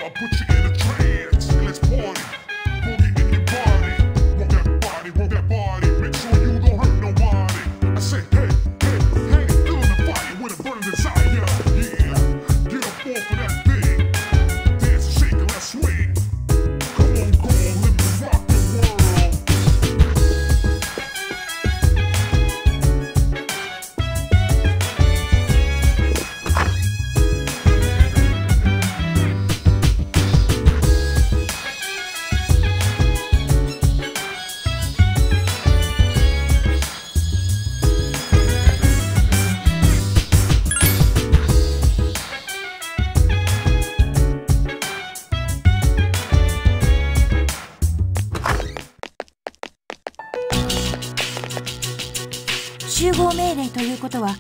集合命令ということは、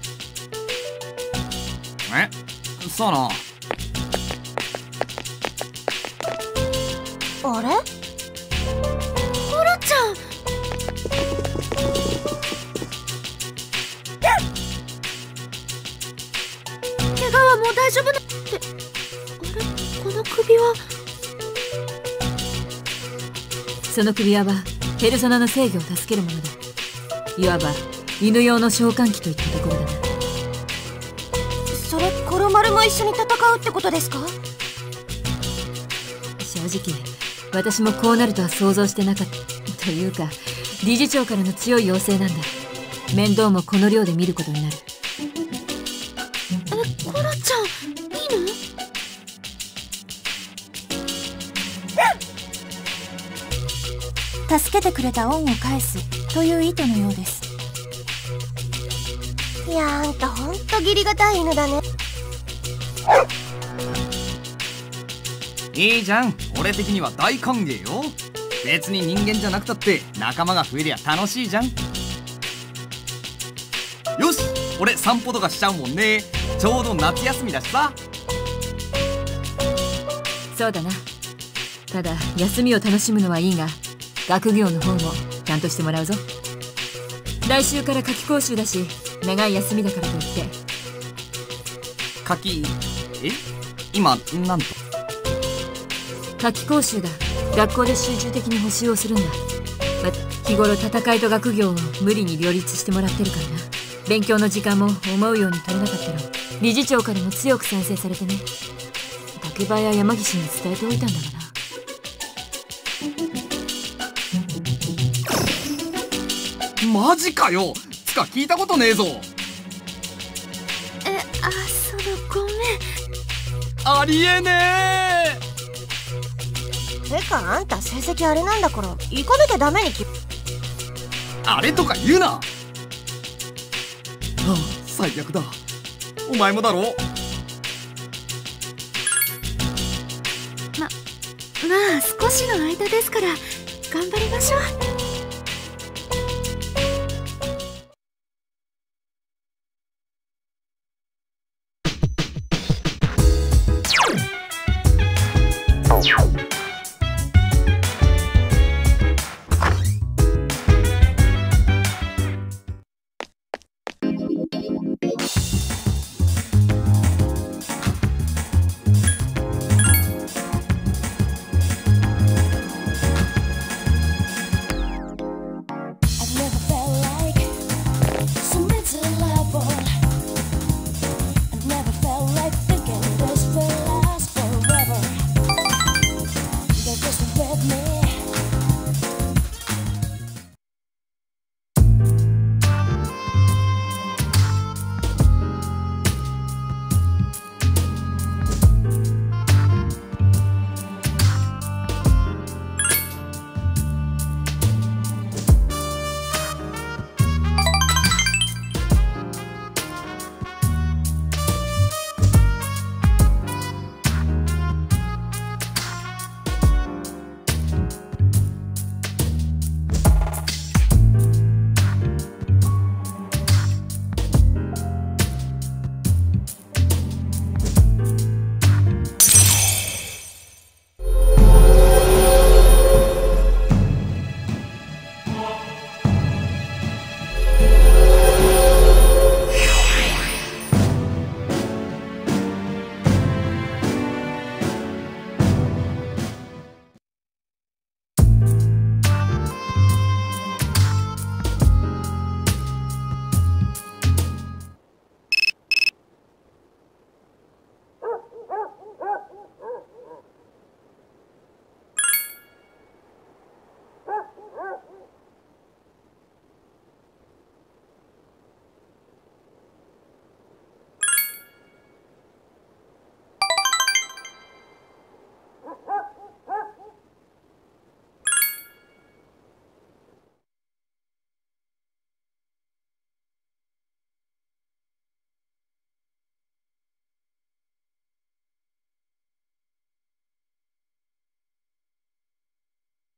さあな。 あれ？コロちゃん。怪我はもう大丈夫だって。あれ、この首は。 その首輪はペルソナの制御を助けるものだ。いわば犬用の召喚機といったところだな。 それ、コロマルも一緒に戦うってことですか？ 正直私もこうなるとは想像してなかった。というか理事長からの強い要請なんだ。面倒もこの量で見ることになる。 コロちゃん、いいの？助けてくれた恩を返すという意図のようです。いや、あんたほんと義理がたい犬だね。 いいじゃん、俺的には大歓迎よ。別に人間じゃなくたって仲間が増えりゃ楽しいじゃん。よし、俺散歩とかしちゃうもんね。ちょうど夏休みだしさ。 そうだな。ただ休みを楽しむのはいいが、学業の方もちゃんとしてもらうぞ。来週から夏期講習だし、長い休みだからといって。 夏季、今なんと？ 夏期講習だ。学校で集中的に補習をするんだ。日頃戦いと学業を無理に両立してもらってるからな。勉強の時間も思うように取れなかったら理事長からも強く賛成されてね。竹場や山岸に伝えておいたんだがな。 マジかよ。つか聞いたことねえぞ。 ごめん。 ありえねてか、あんた成績あれなんだから行かなきゃダメにあれとか言うな。ああ、最悪だ。お前もだろ。 まあ少しの間ですから頑張りましょう。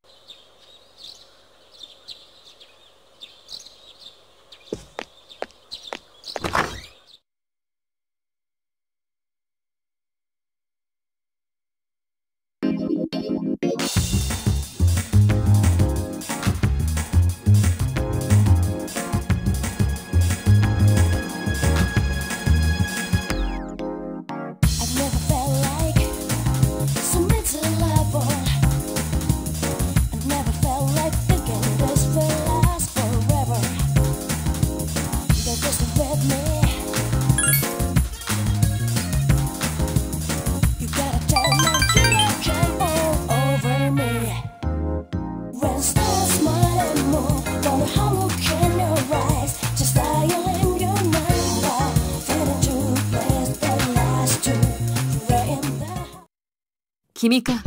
君か。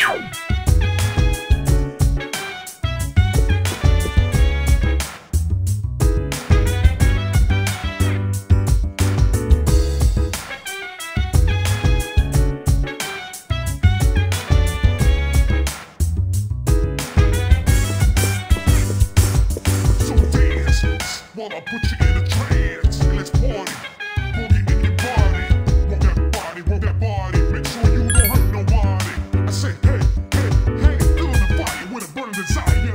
While I put you in a trance, let's party. Boogie in your body. Want that body, want that body. Make sure you don't hurt nobody. I say, hey, hey, hey, feeling the fire with a burning desire.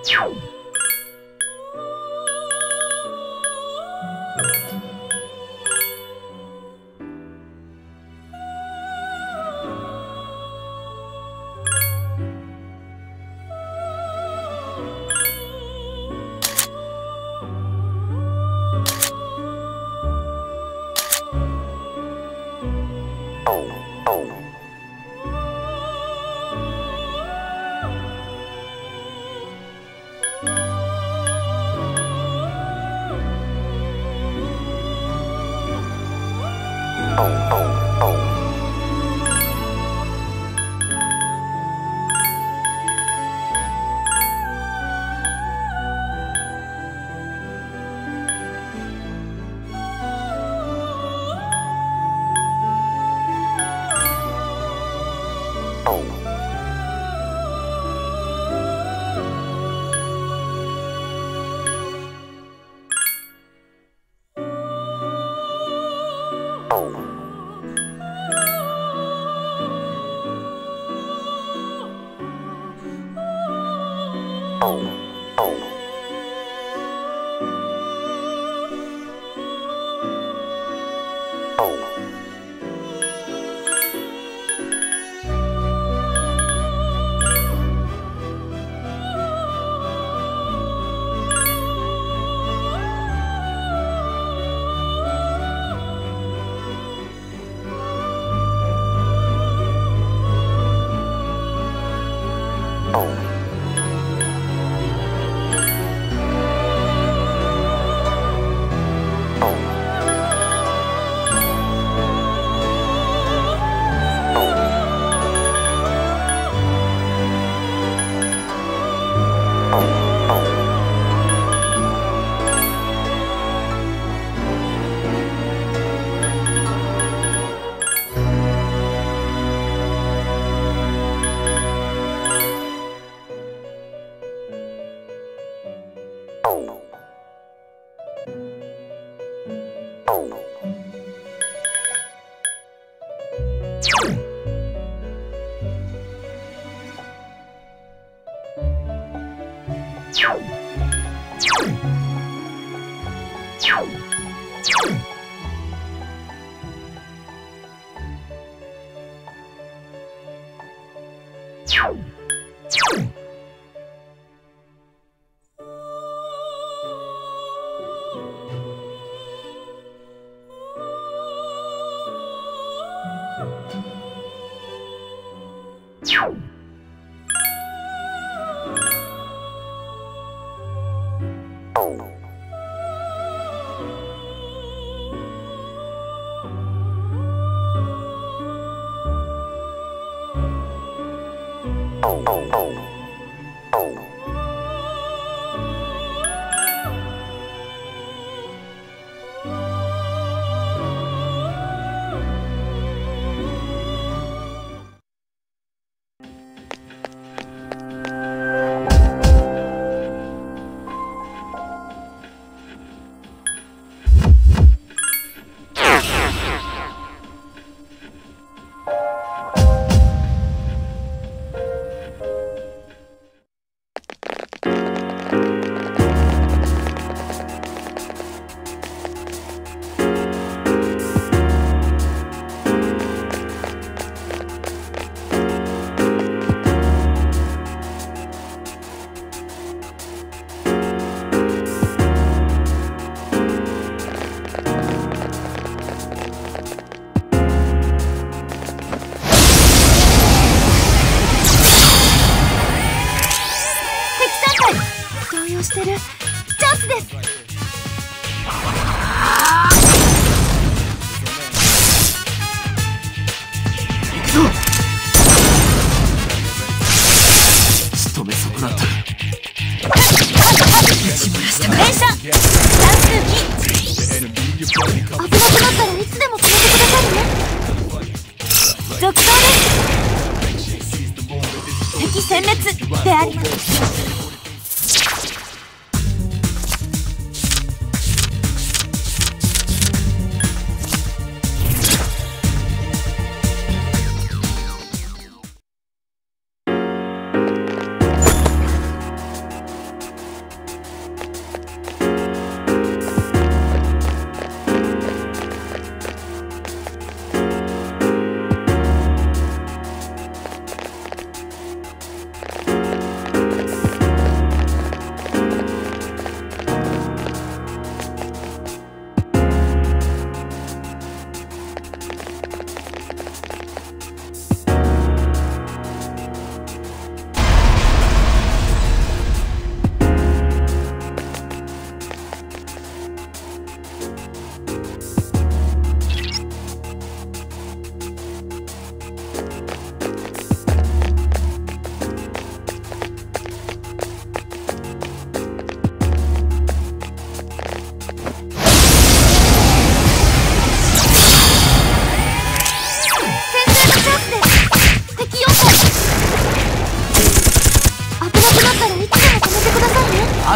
敵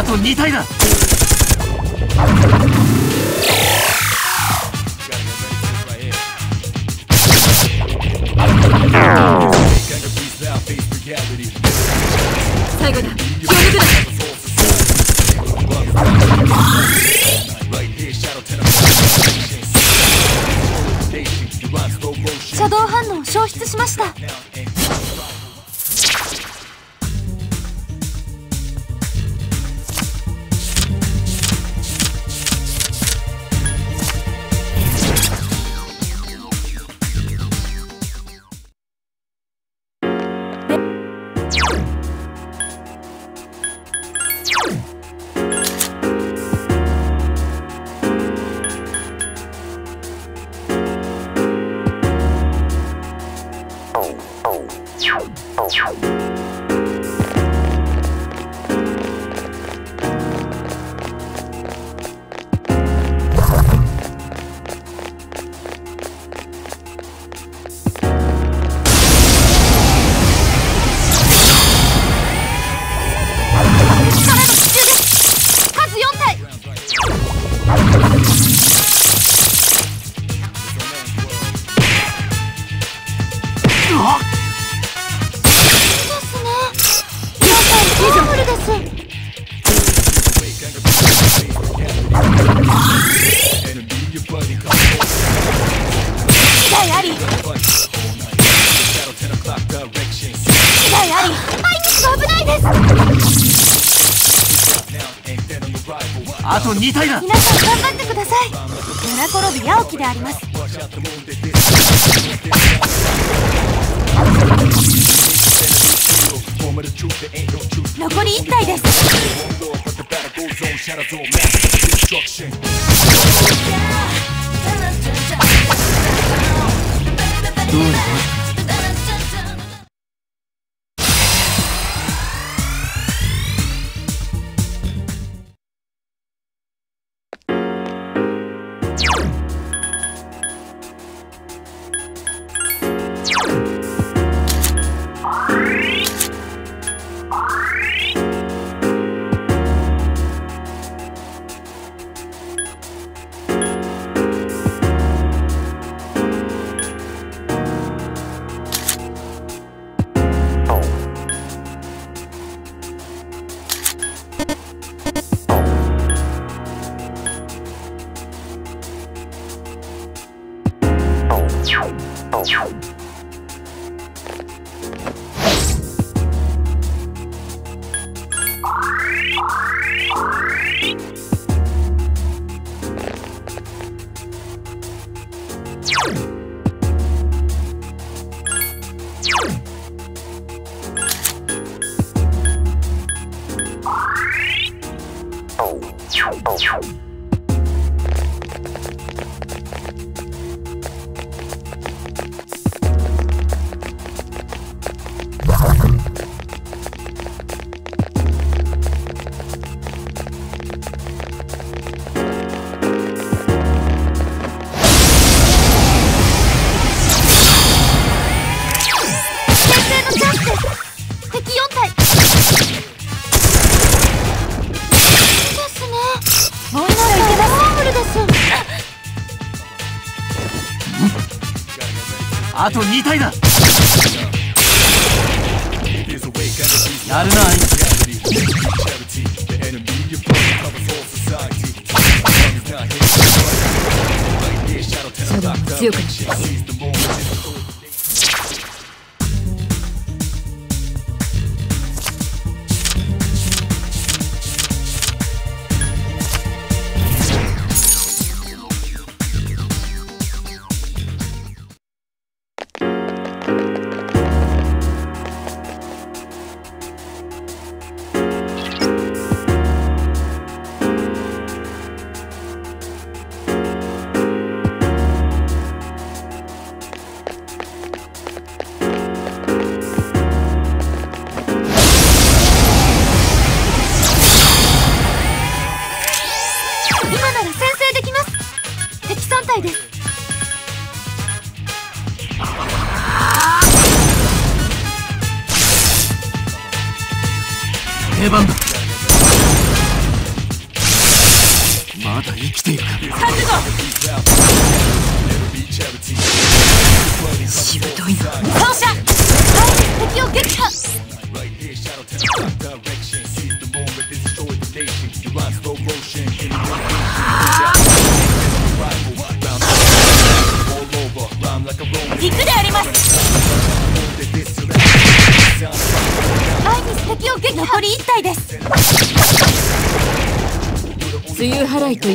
あと2体だ。 最後だ。気を抜くな。 シャドウ反応を消失しました。 あと2体だ。 皆さん頑張ってください。七転び八起きであります。残り1体です。 どうだ。あと2体だ。やるな。 シャドウも強くなってます。 定番だ。 まだ生きているか。 覚悟。しぶといな。放射。敵を撃破。行くであります。アイニス敵を撃破。残り1体です。梅雨払いといった。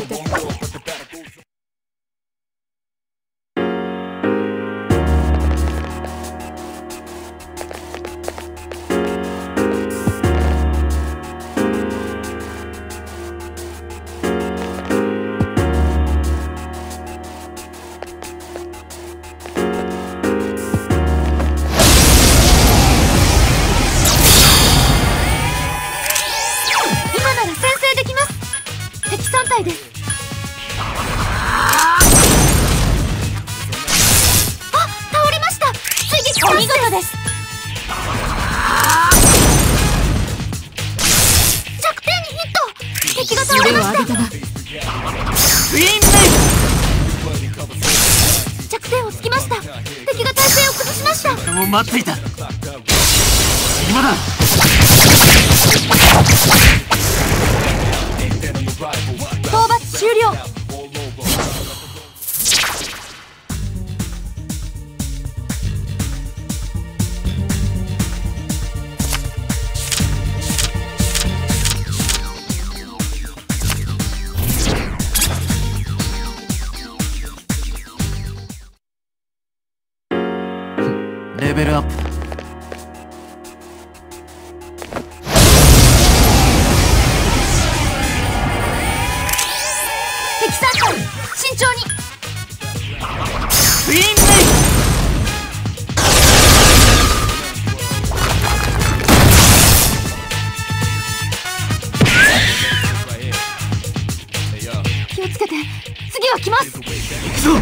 待っていた。今だ。 討伐終了。 レベルアップだ。 敵参加、慎重に。 ツインメイ気をつけて、次は来ます。 行くぞ。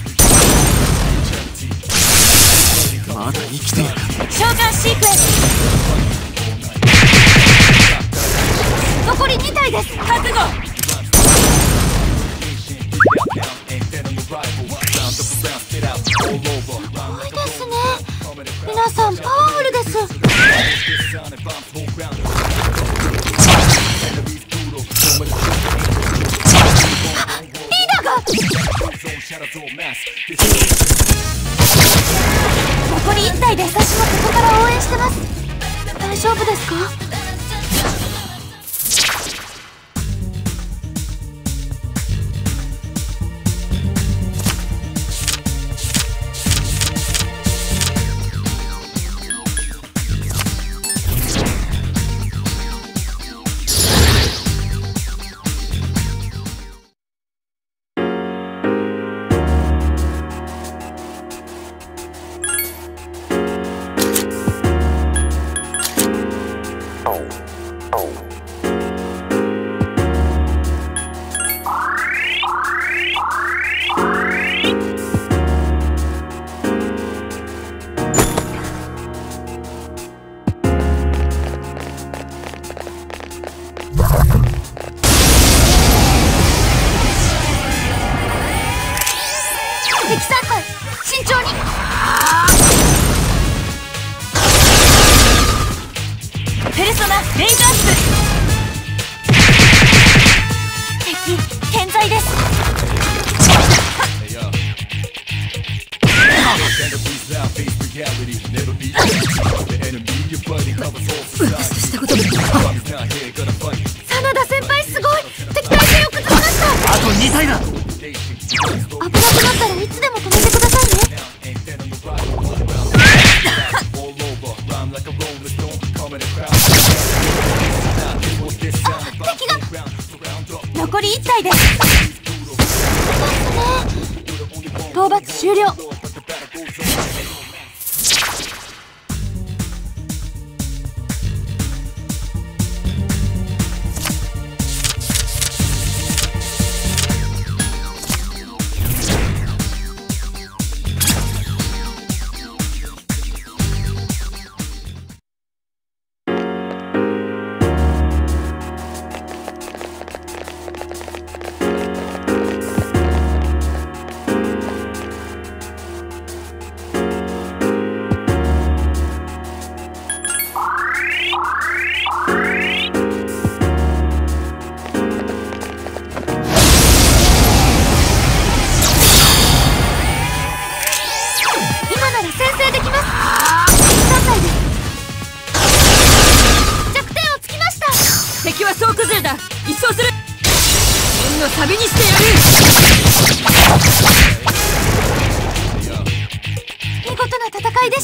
まだ生きているか。 召喚シークエンス。残り2体です。覚悟。すごいですね。皆さんパワフルです。リーダーが。残り1体で。私もここから応援してます。大丈夫ですか？敵参加、慎重に。ペルソナレイズアップ。敵健在です。私としたことで。真田先輩すごい。敵体勢を崩しました。 あと2体だ。 危なくなったらいつでも止めてくださいね。敵が。残り1体です。討伐終了。 ルだ。一掃する。縁のサビにしてやる。 見事な戦いでした。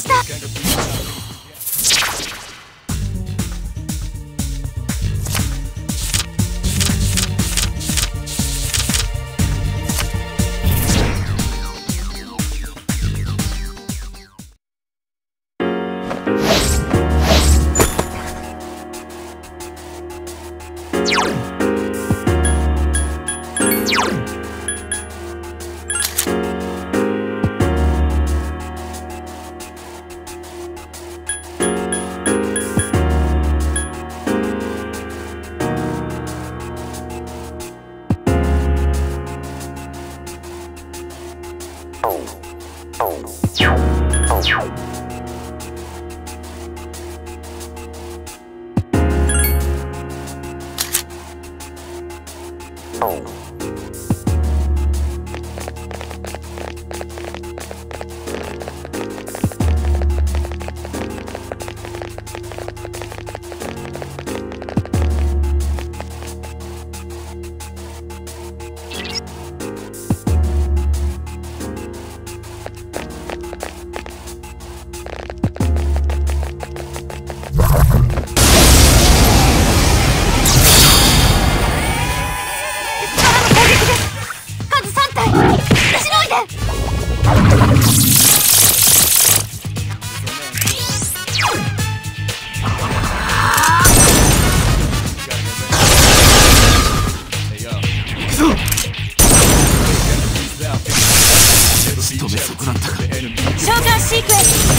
召喚シークエンス。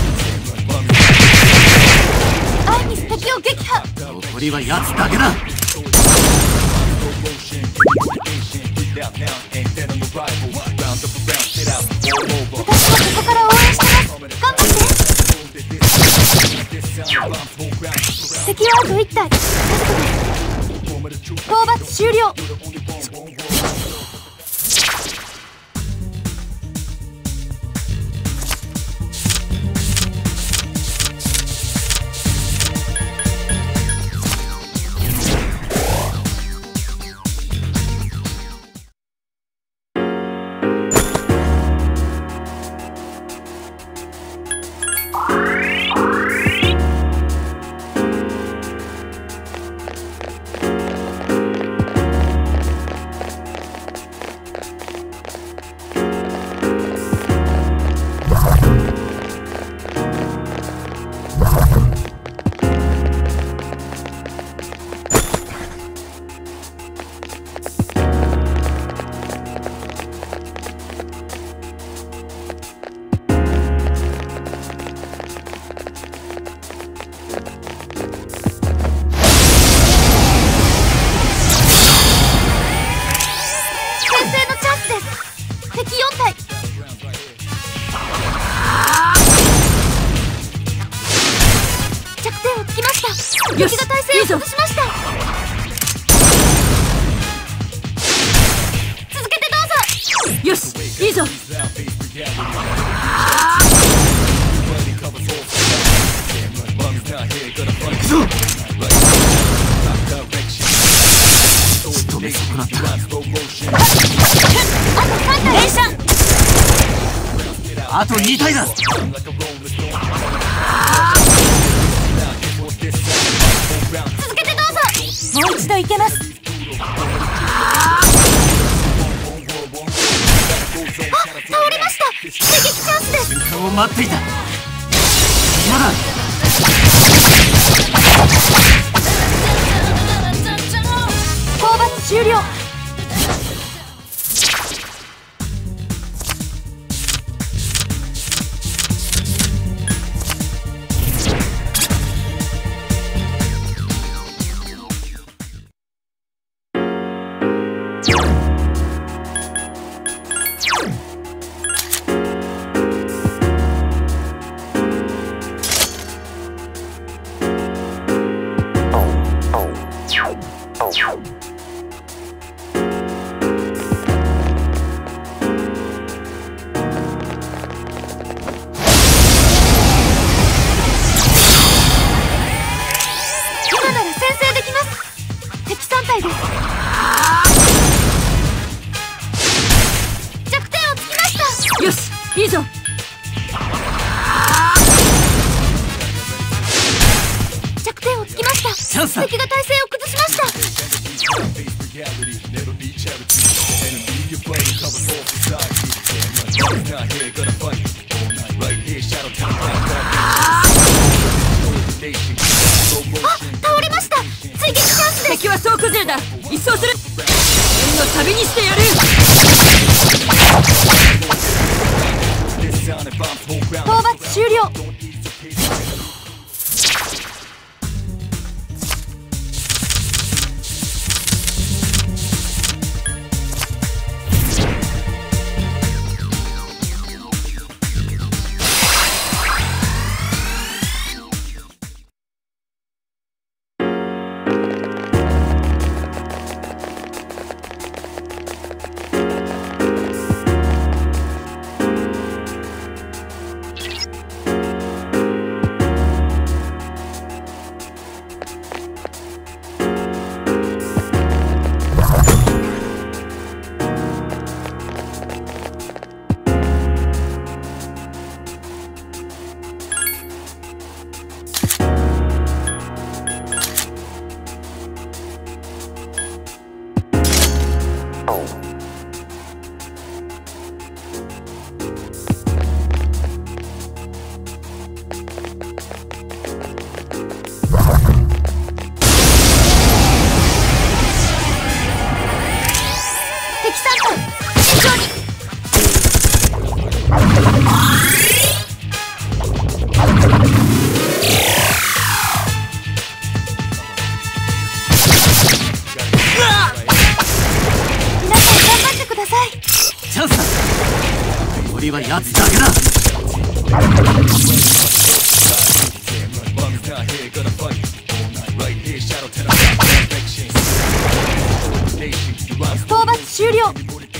アイミス敵を撃破。 残りは奴だけだ。 私もここから応援してます。頑張って。敵はあと1体。討伐終了。 よし、 敵が体勢を崩しました。続けてどうぞ。 よし、いいぞ。 仕留め損なった。 連射。 あと2体だ。 続けてどうぞ。もう一度いけます。倒れました。追撃チャンスです。 瞬間を待っていた。今だ。 討伐終了。 チャンスだ。 敵が体勢を崩しました。あ、倒れました。追撃チャンスです。 敵は総崩れだ。一掃する。縁の旅にしてやる。 討伐終了。 チャンスだ。残りはやつだけだ。 討伐終了。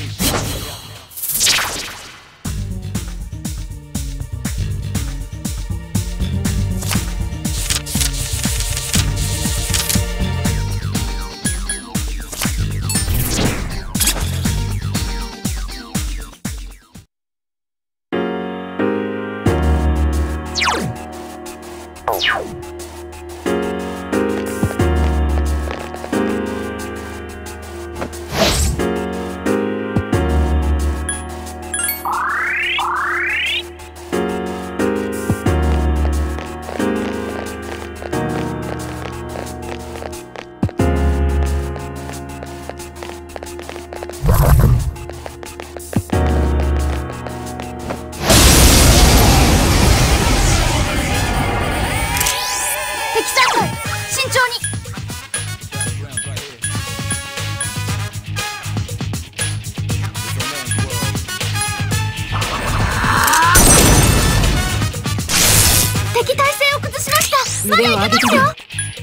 腕を上げてみよ。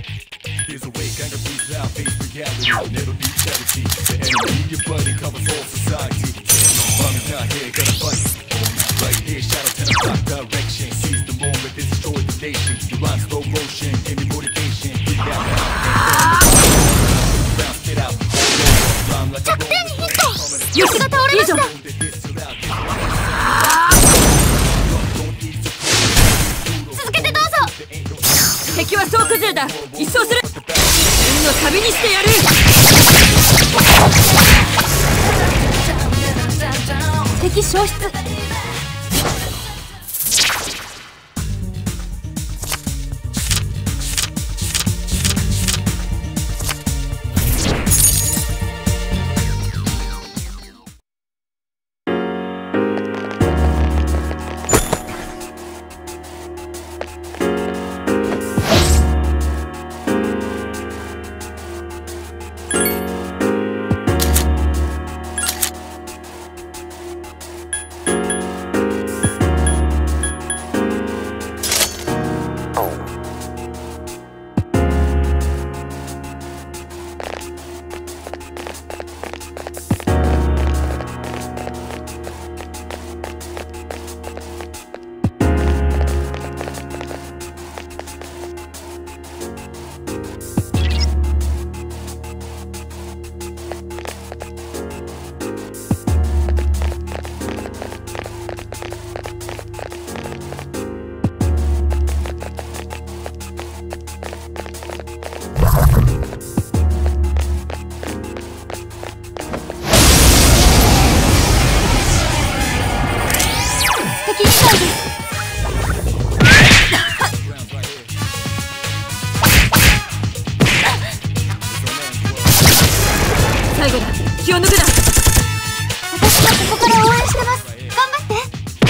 着点にヒット。 よし、 が倒れました。続けてどうぞ。 敵は総崩れだ。一掃する。運の旅にしてやる。 敵消失。 気を抜くな。 私はここから応援してます。頑張って。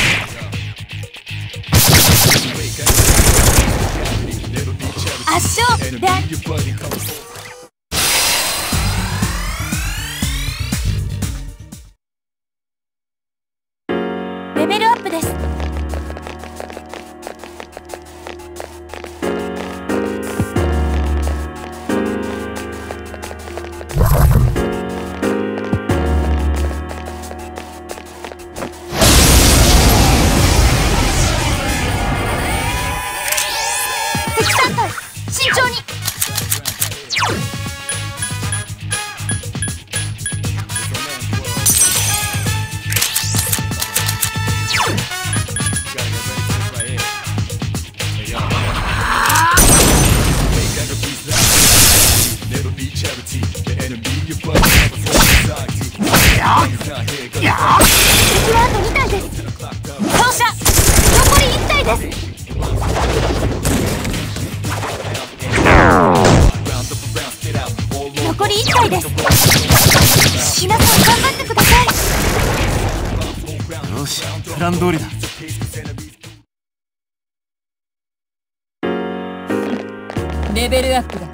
圧勝である。レベルアップです。敵3体慎重に。敵はあと2体です。投射残り1体です。残り1体です。皆さん頑張ってください。 よし、プラン通りだ。 レベルアップだ。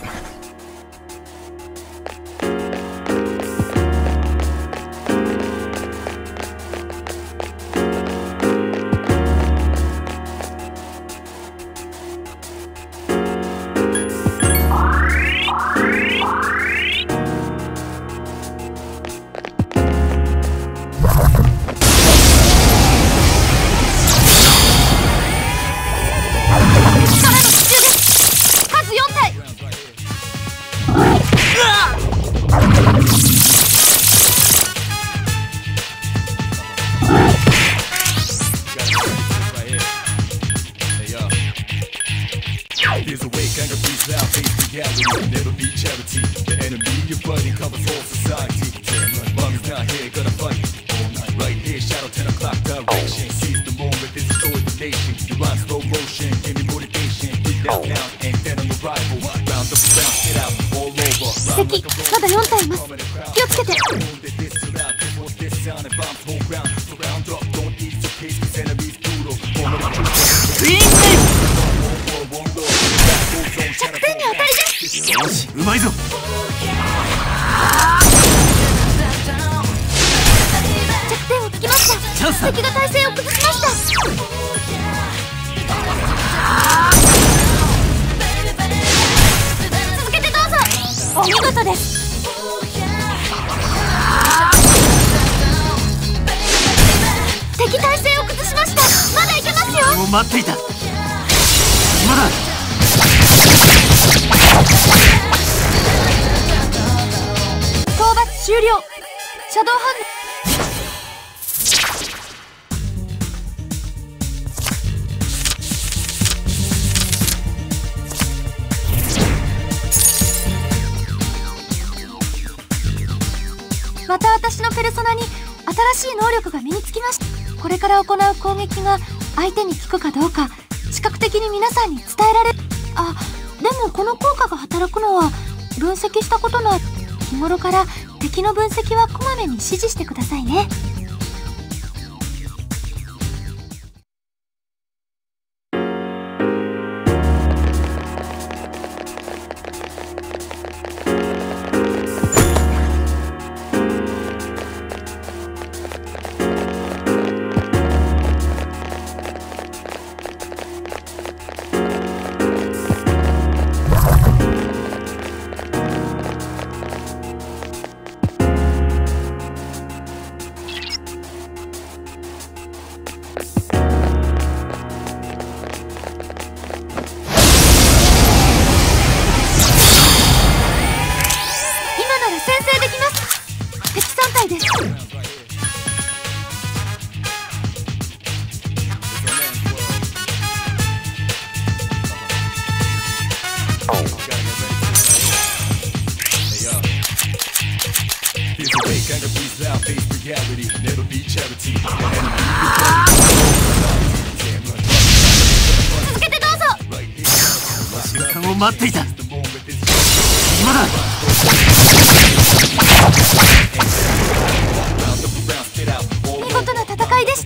There's a way, kind of peace out, face reality. Never be charity. The enemy you're fighting covers all society. Damn, mommy's not here, gonna fight all night. Right here, shadow 10 o'clock direction. Seize the moment, this is destroy the nation. You rhyme slow motion, give me motivation. Get down now, and then I'm a rival. Round up, round, get out, all over. 敵まだ4体います。気をつけて。着点に当たりです。 よし、うまいぞ。 着点をつきました。敵が体勢を崩しました。続けてどうぞ。お見事です。敵体勢を崩しました。まだいけますよ。 もう待っていた。今だ。 討伐終了。シャドウハンド。また私のペルソナに新しい能力が身につきました。これから行う攻撃が相手に効くかどうか視覚的に皆さんに伝えられる。あ、でもこの効果が働くのは分析したことのある。日頃から敵の分析はこまめに指示してくださいね。続けてどうぞ。 瞬間を待っていた。今だ。 した。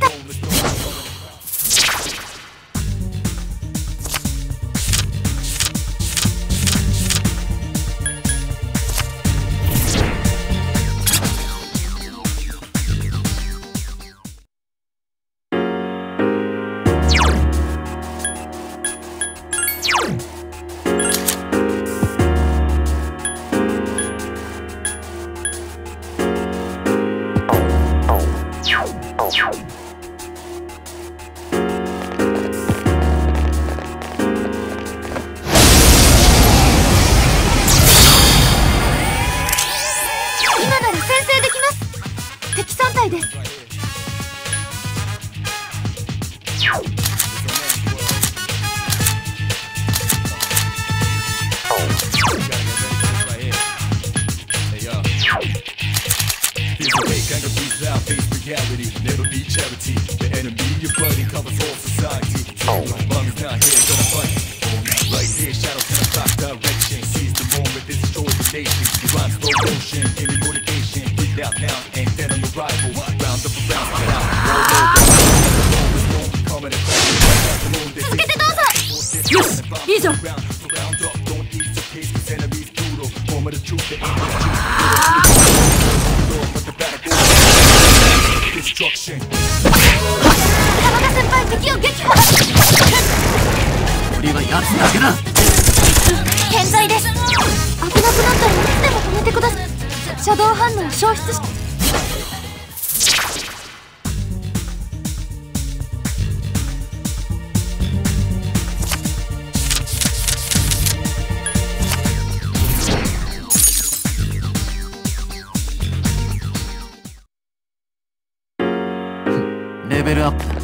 レベルアップだ。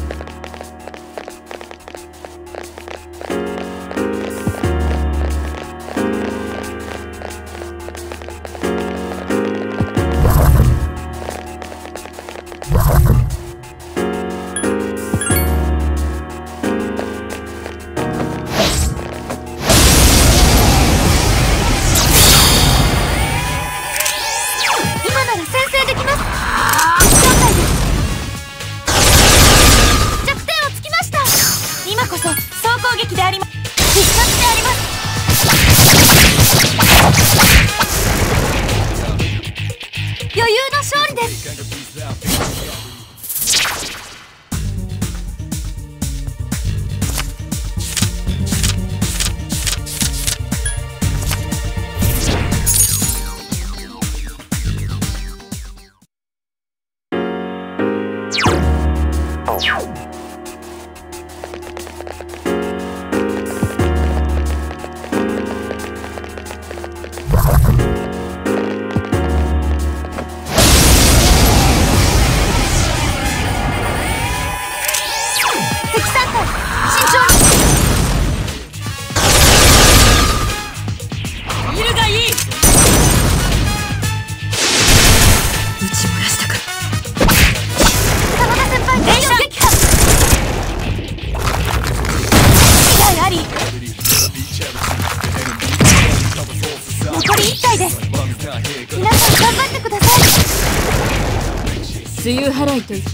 梅雨払いと言って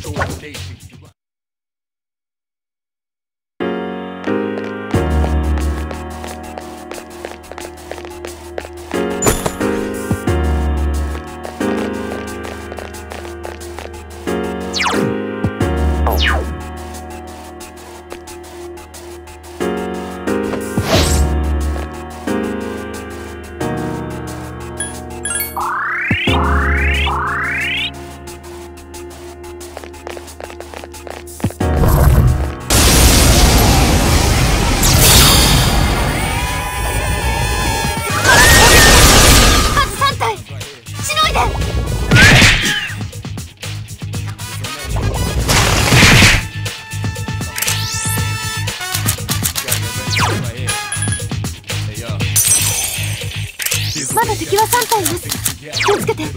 まだ敵は3体います。気をつけて。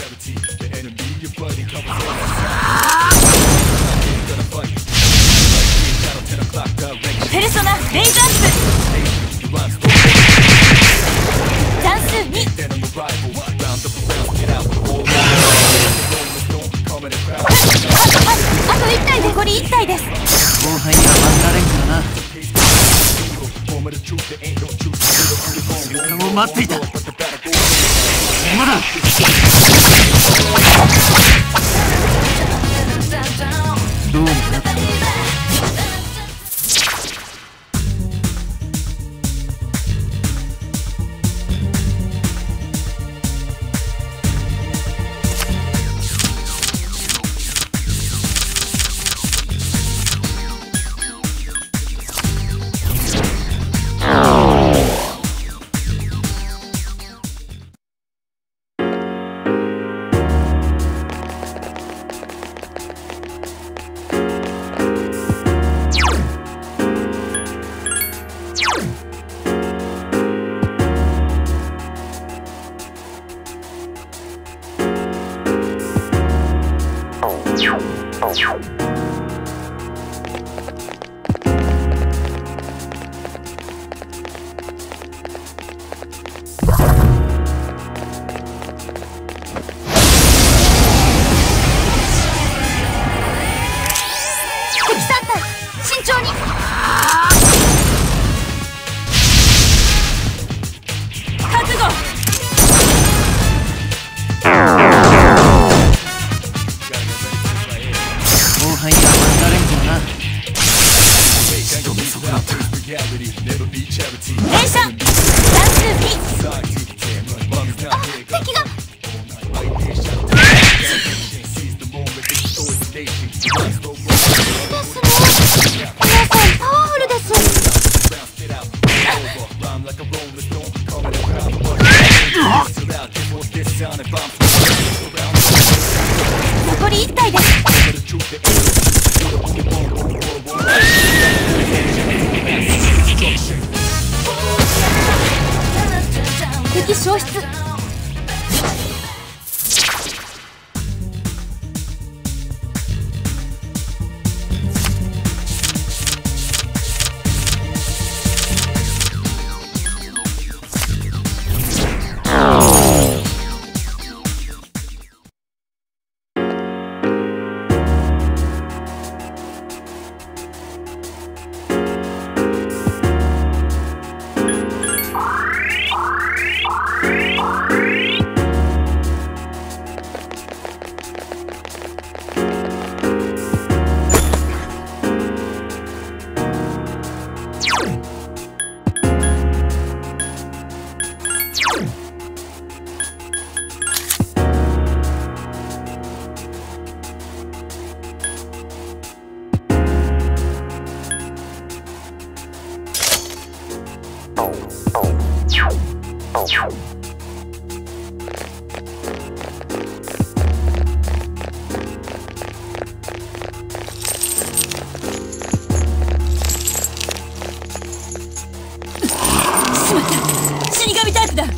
ペルソナレイズアップ。残数2。 あと1体です。 を待っていた。今だ。どうもな。 残り1体です。敵消失。 死神タイプだ。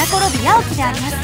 転び八起きであります。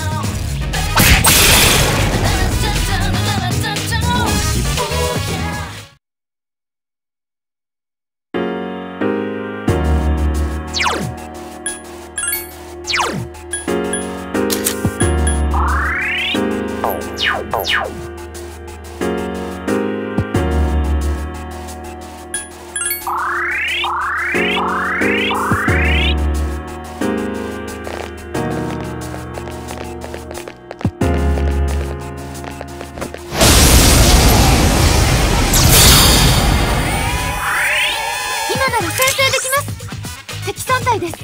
敵3体です。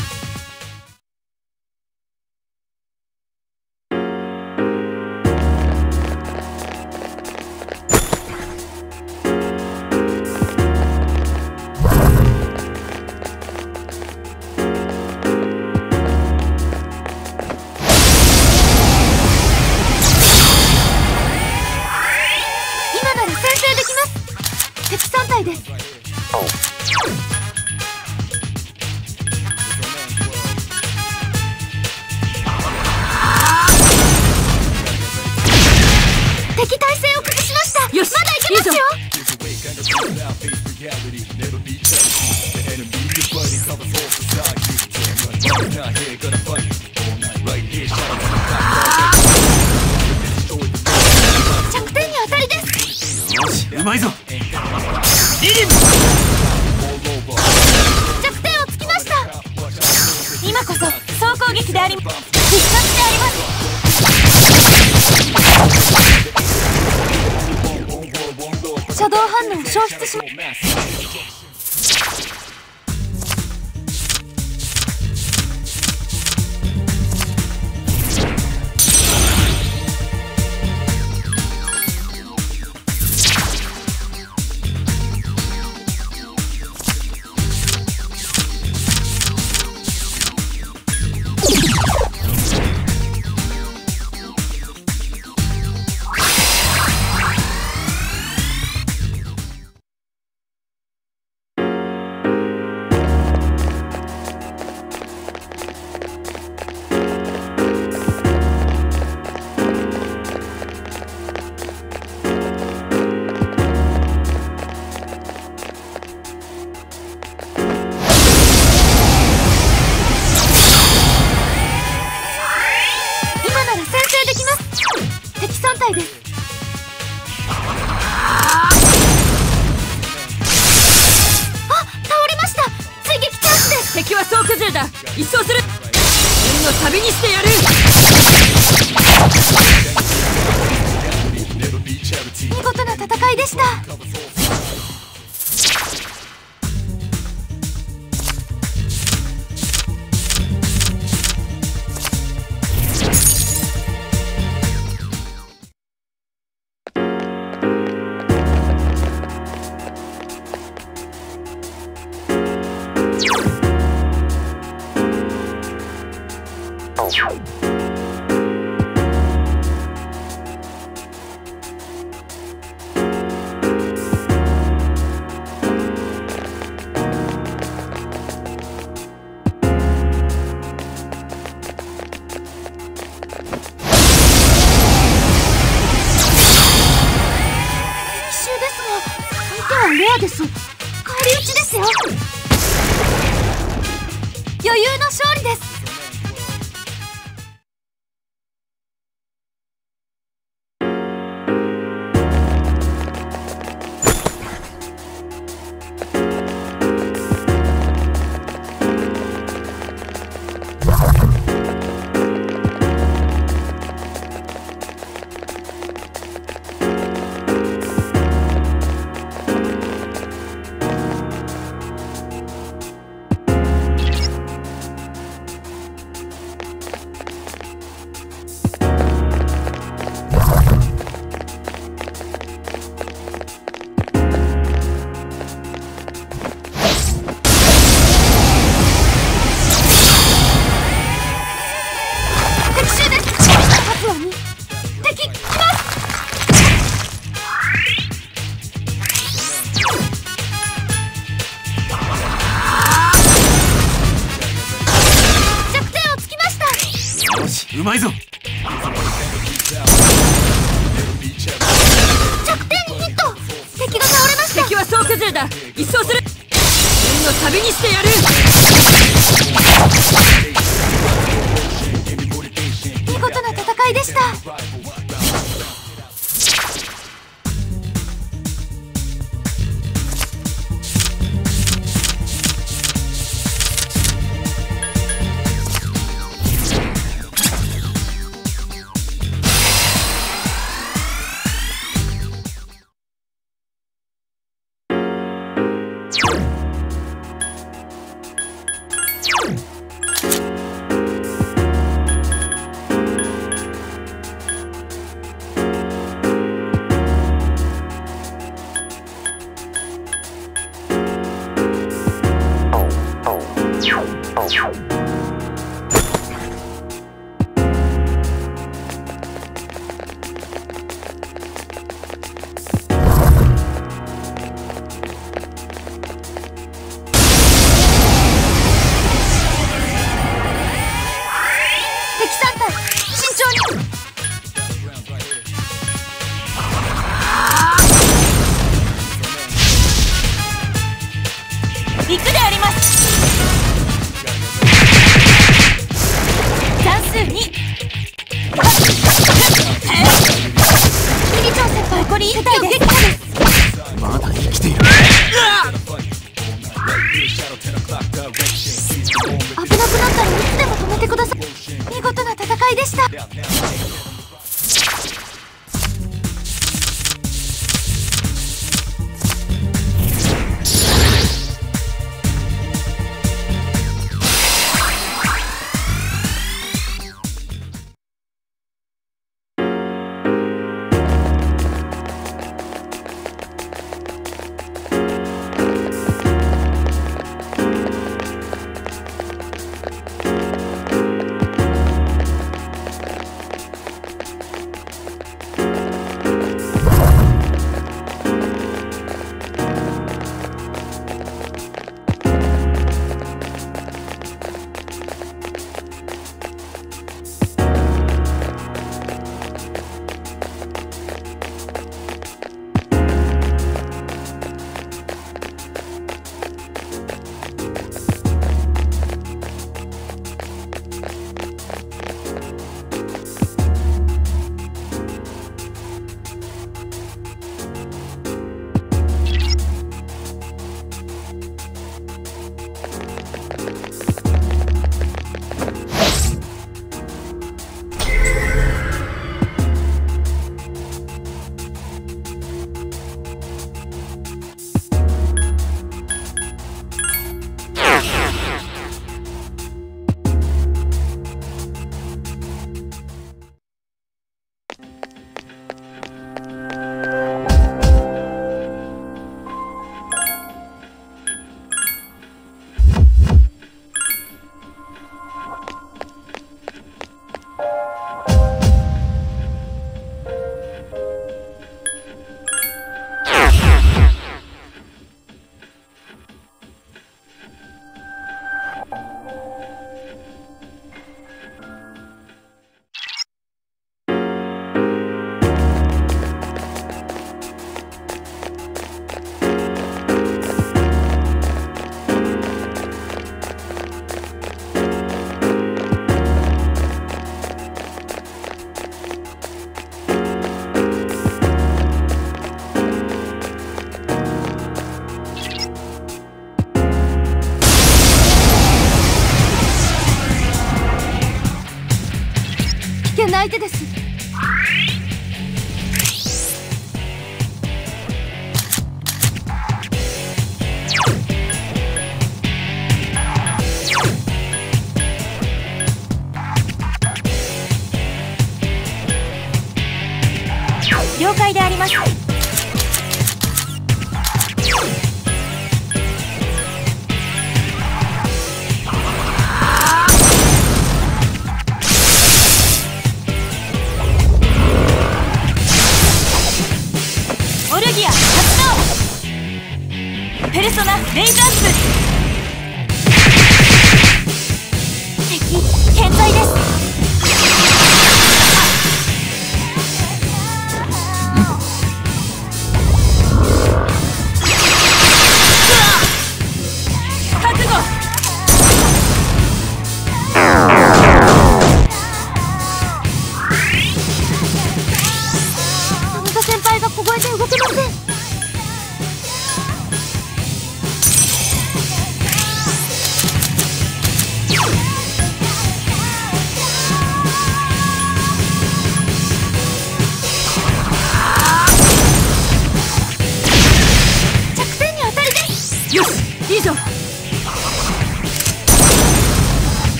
今なら先制できます。敵3体です。敵体勢を崩しました。 よし、 まだいけますよ。弱点に当たりです。 よし、うまいぞ。リリン弱点をつきました。今こそ総攻撃であり復活であります。シャドウ反応を消失しまです。あ、倒れました。追撃チャンスです。 敵は総崩れだ。一掃する。運の旅にしてやる。 見事な戦いでした。レアです。返り討ちですよ。余裕の勝利です。 チうまいぞ。 弱点にヒット。敵が倒れました。 敵は総崩れだ。一掃する。運を旅にしてやる。 見事な戦いでした。 行くであります。残数2。 理事長先輩、残り1体です。 まだ生きている。 危なくなったらいつでも止めてください。見事な戦いでした。危険な相手です。 了解であります。オルギア発動。ペルソナレイズアップ。敵健在です。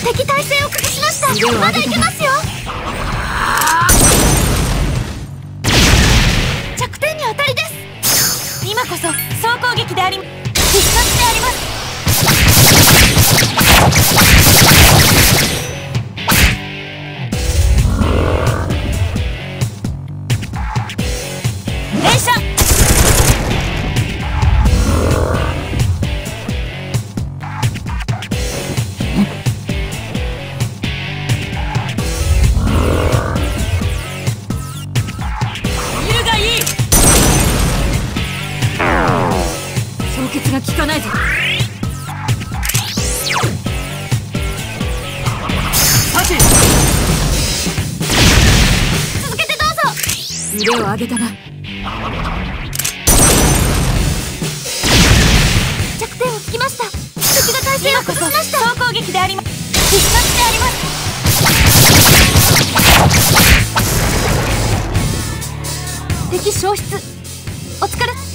敵体勢を崩しました。まだいけますよ。弱点に当たりです。今こそ総攻撃であり必殺であります。連射。が効かないぞ。続けてどうぞ。腕を上げたな。弱点をつきました。敵が体勢を崩しました。総攻撃であります。必殺であります。敵消失。お疲れ。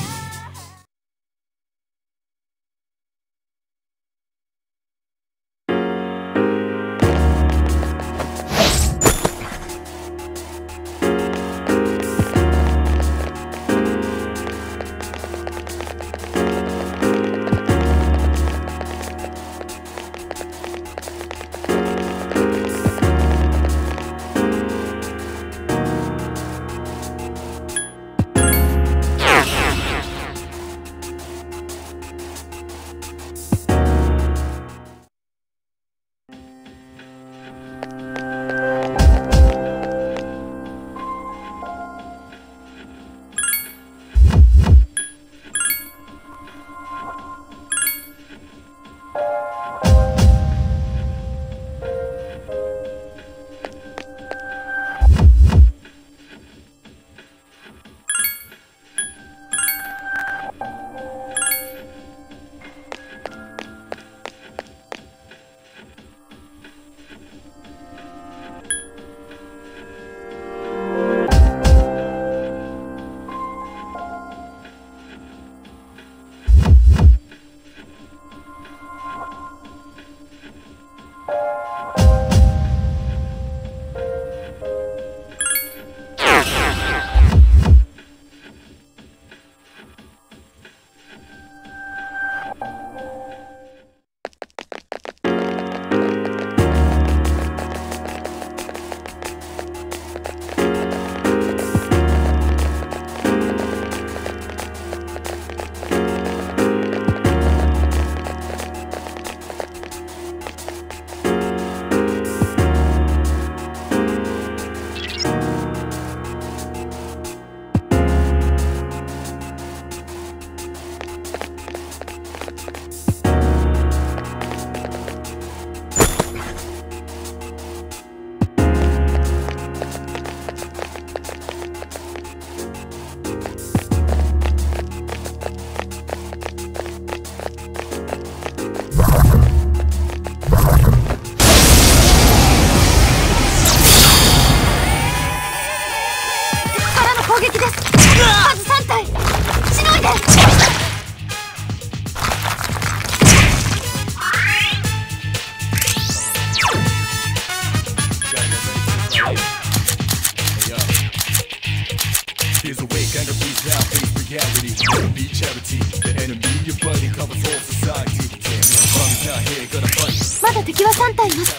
まだ敵は3体います。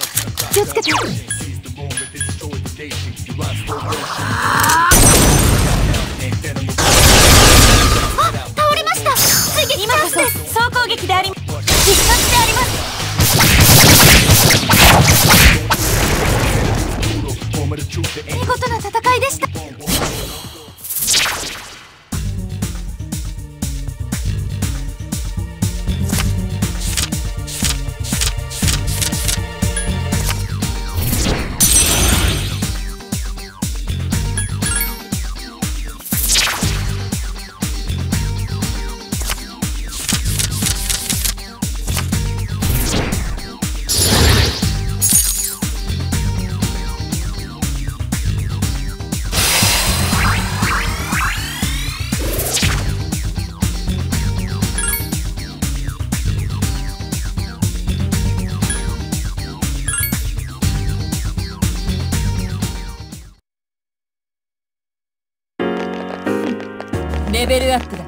気をつけて。倒れました。追撃チャンスです。総攻撃であり必殺であります。見事な戦いでした。 レベルアップだ。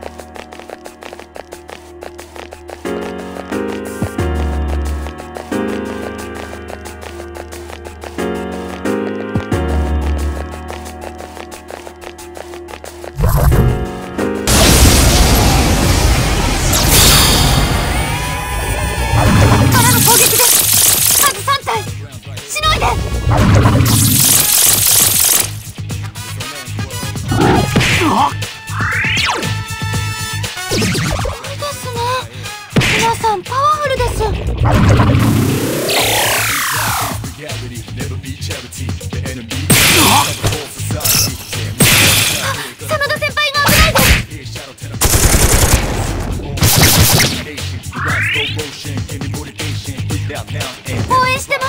応援してます。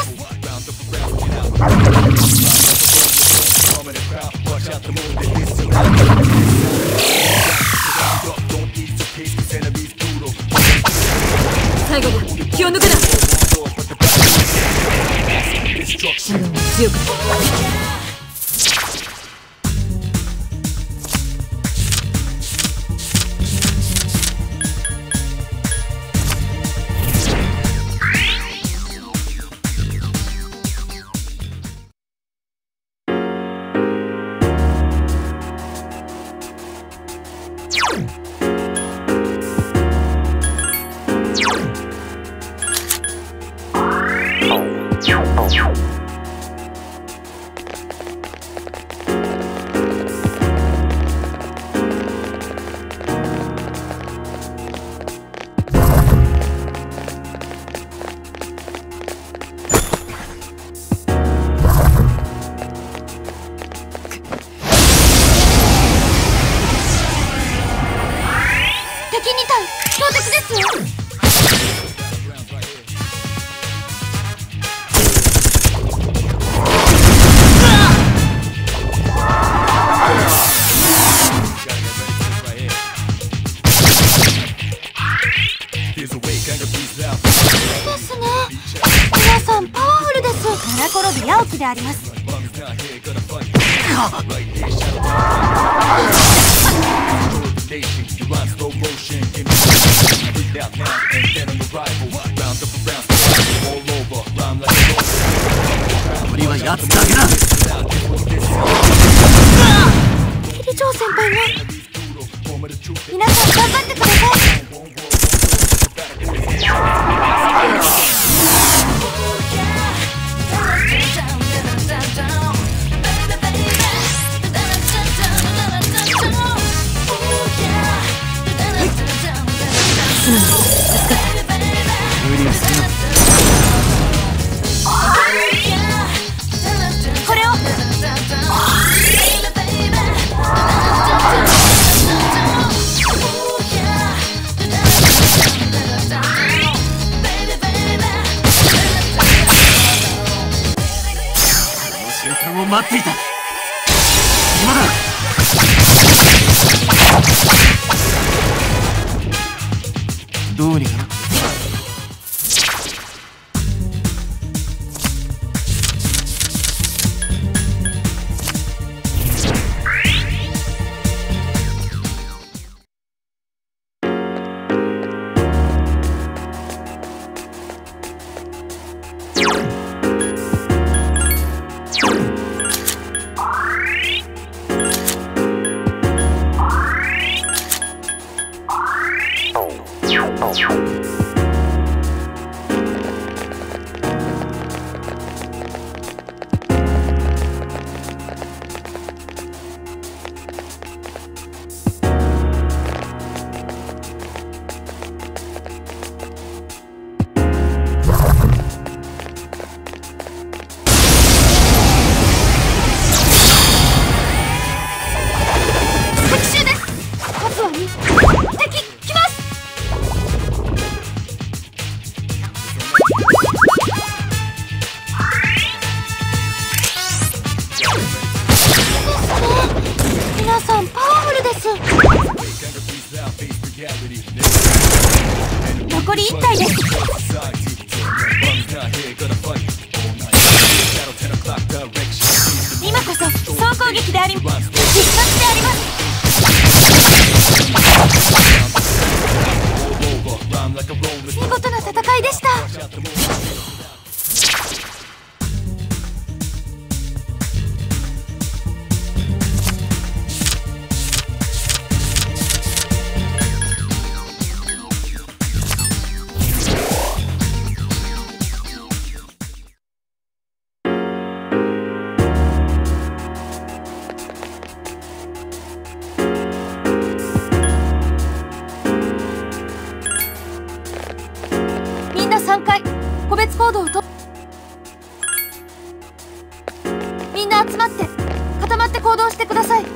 最後だ。気を抜くな。シャドウも強く。 直樹であります。 鳥はやつだけだ。 桐城先輩が皆さん頑張ってください。 無理はするな。 これを瞬間を待っていた。今だ。どうにかな。皆さんパワフルです。残り1体です。今こそ総攻撃であり必殺であります。 させてください。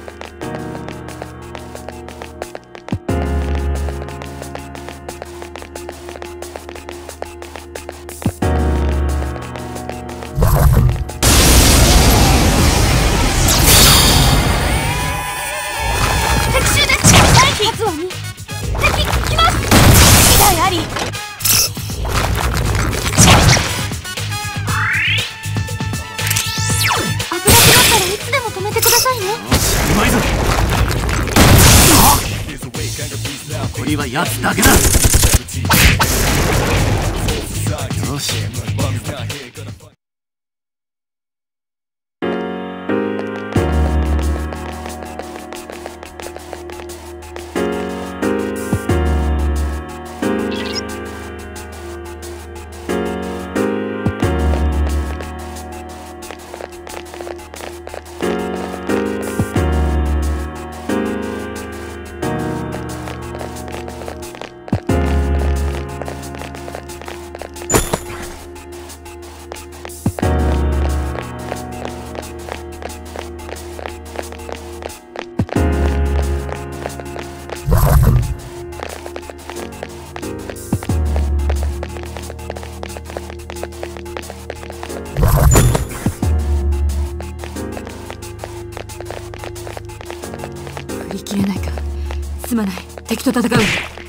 敵襲です。まずは2。敵来ます。2台あり。危なくなったらいつでも止めてくださいね。 うまいぞ。残りはやつだけだ。よし。 振り切れないか。すまない。敵と戦う。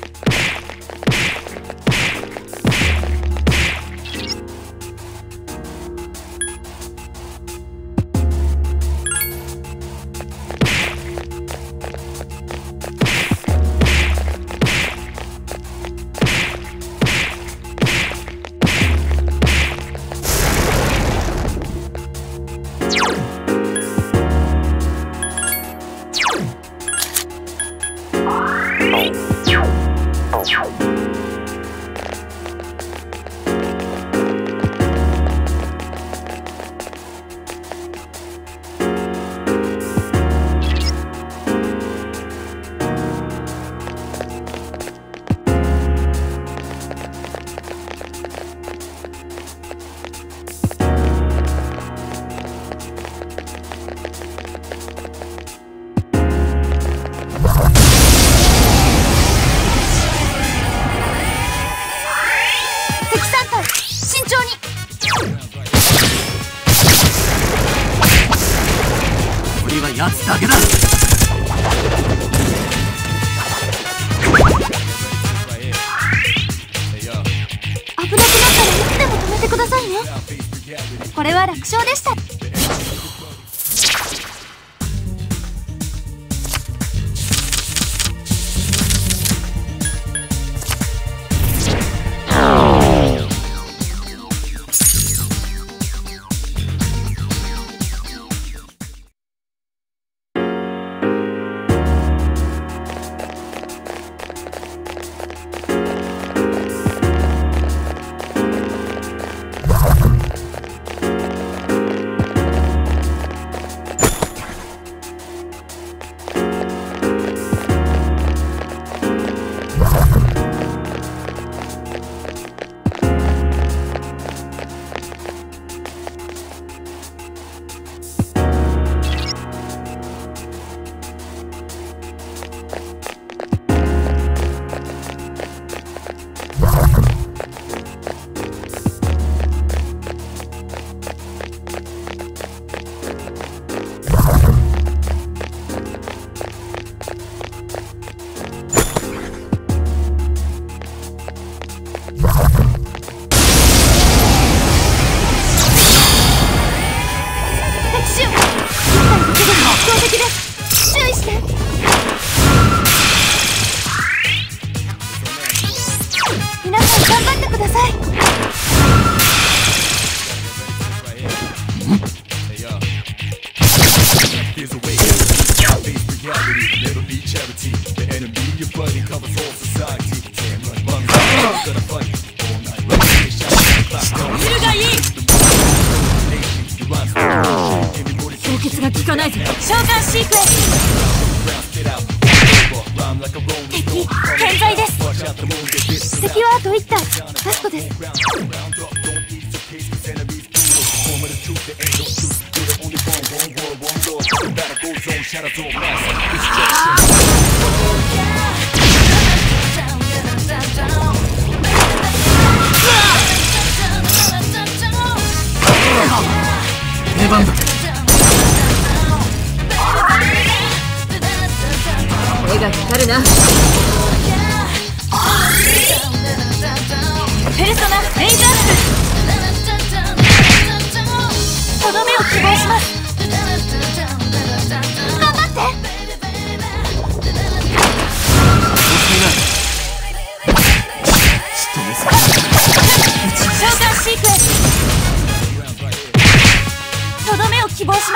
やつだけだ。危なくなったらいつでも止めてくださいね。これは楽勝でした。凍結が効かないぞ。召喚シークエンス。敵健在です。敵はあと1体。ラストです。 battle goes on, shadows all massive destruction. 出番だ。 手がかかるな。 ペルソナレイズアップ。とどめを希望します。頑張って。召喚シークエンス。とどめを希望します。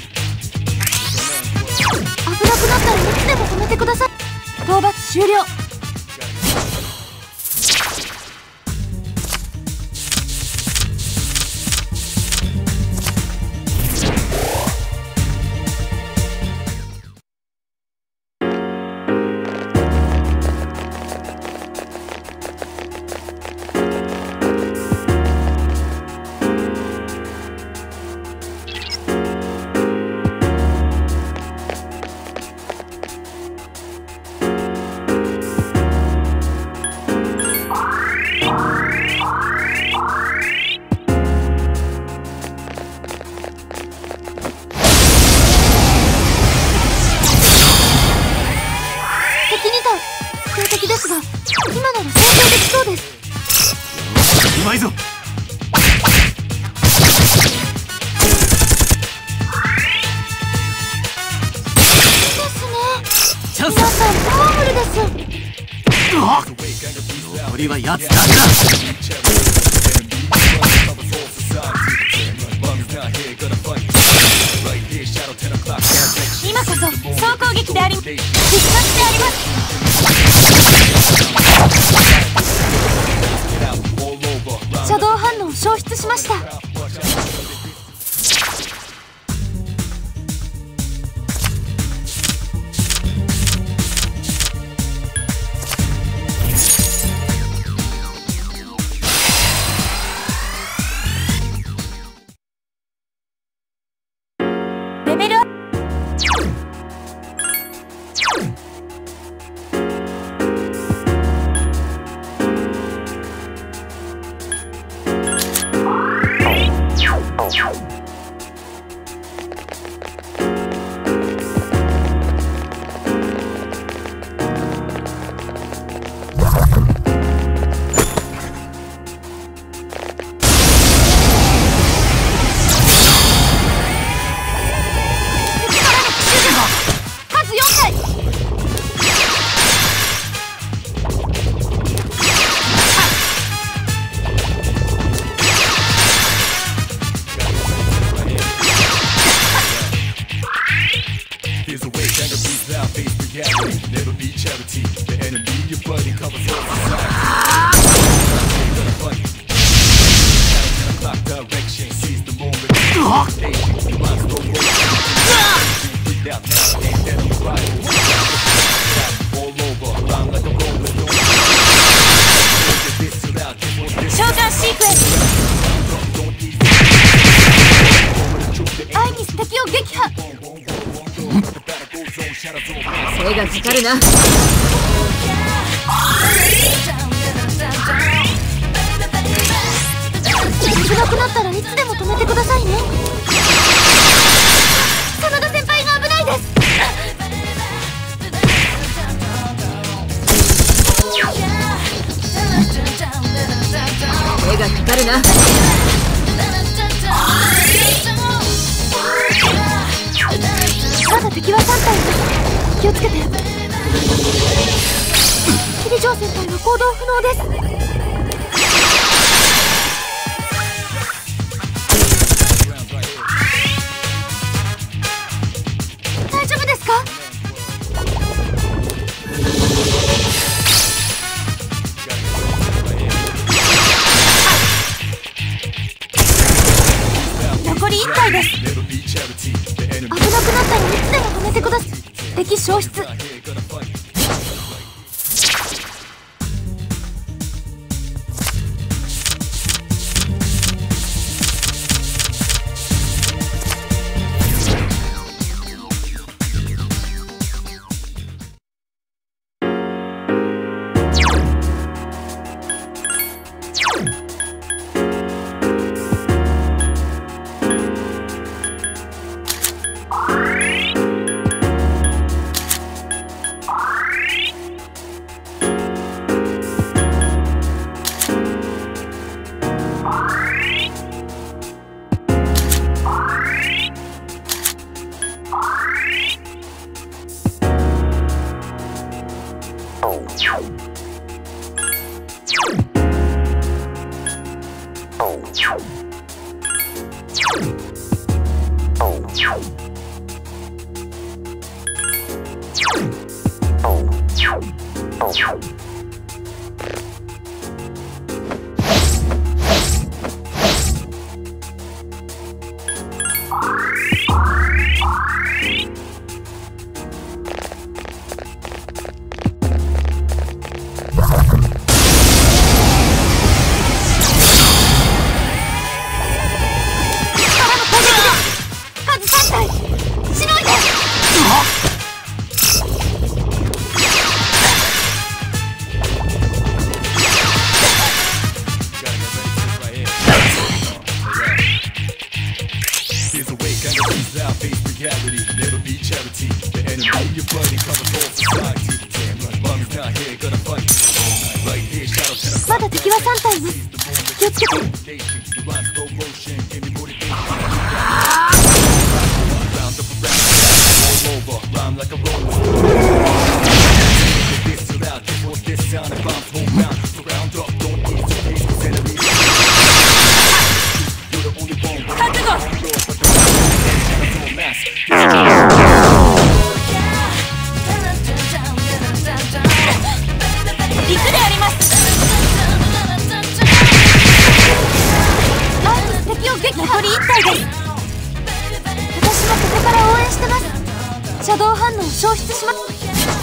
危なくなったらいつでも止めてください。討伐終了。ですが、今なら想定できそうです。 うまいぞ。チャンスだ。皆さんパワフルです。残りはやつだけだ。今こそ総攻撃であり、必殺であります。シャドウ反応を消失しました。レベルアップ。召喚シークエンス。アイニス敵を撃破。 手がかかるな。 危なくなったらいつでも止めてくださいね。真田先輩が危ないです。 手がかかるな。 まだ敵は3体います。気をつけて。キリジョー先輩は行動不能です。大丈夫ですか？残り1体です。危なくなったらいつでも止めてください。敵消失。 まだ敵は3体います。気をつけて。残り1体です。私もここから応援してます。シャドウ反応を消失します。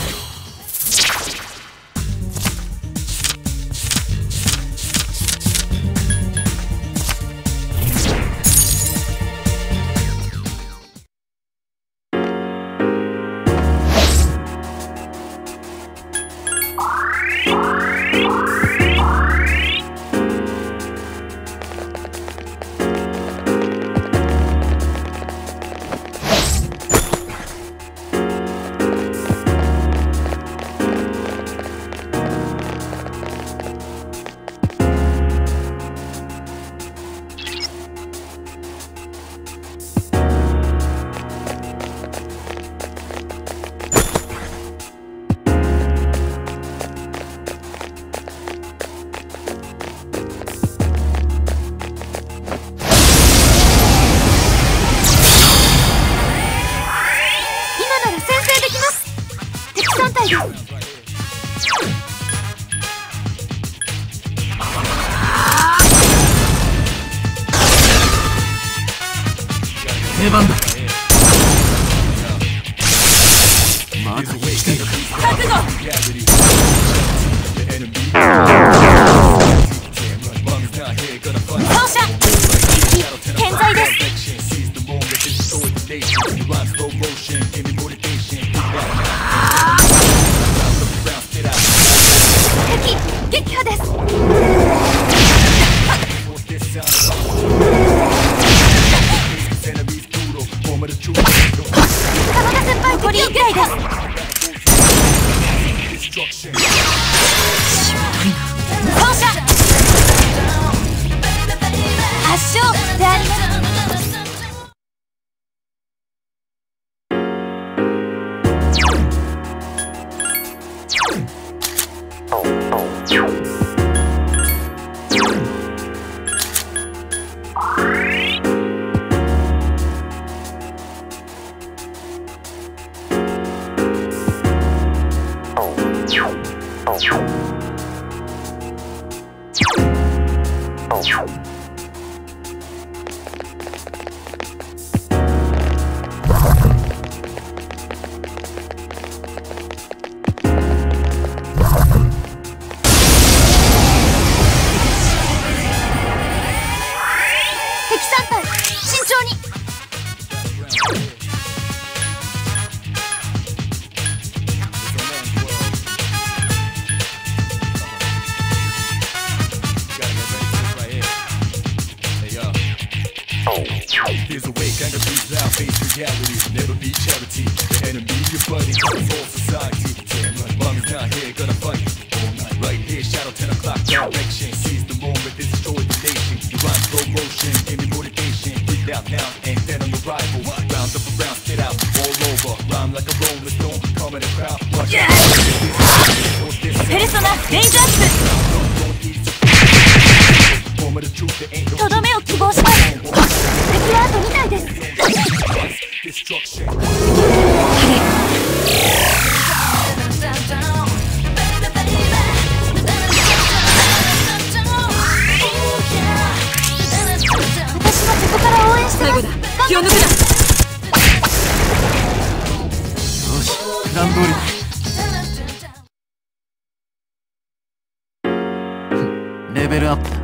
出番だ。 まだ生きてる。 覚悟。走者健在です。敵撃破です。川田先輩残り1回です。走者圧勝であります。敵3体慎重に。 There's a way, gang of these out, face reality, never be charity. The enemy, your buddy, covers all society. Damn right, mommy's not here, gonna fight all night. Right here, shadow 10 o'clock direction. Seize the moment, this destroy the nation. You rhyme slow motion, give me motivation. Get out now, and then on the rival. Round up around, spit out, all over. Rhyme like a rolling stone, come in the crowd. Watch out. ペルソナレイズアップ。とどめを希望します。敵 destruction. 私はここから応援して最後だ。気を抜くな。 よし、プラン通りだ。レベルアップだ。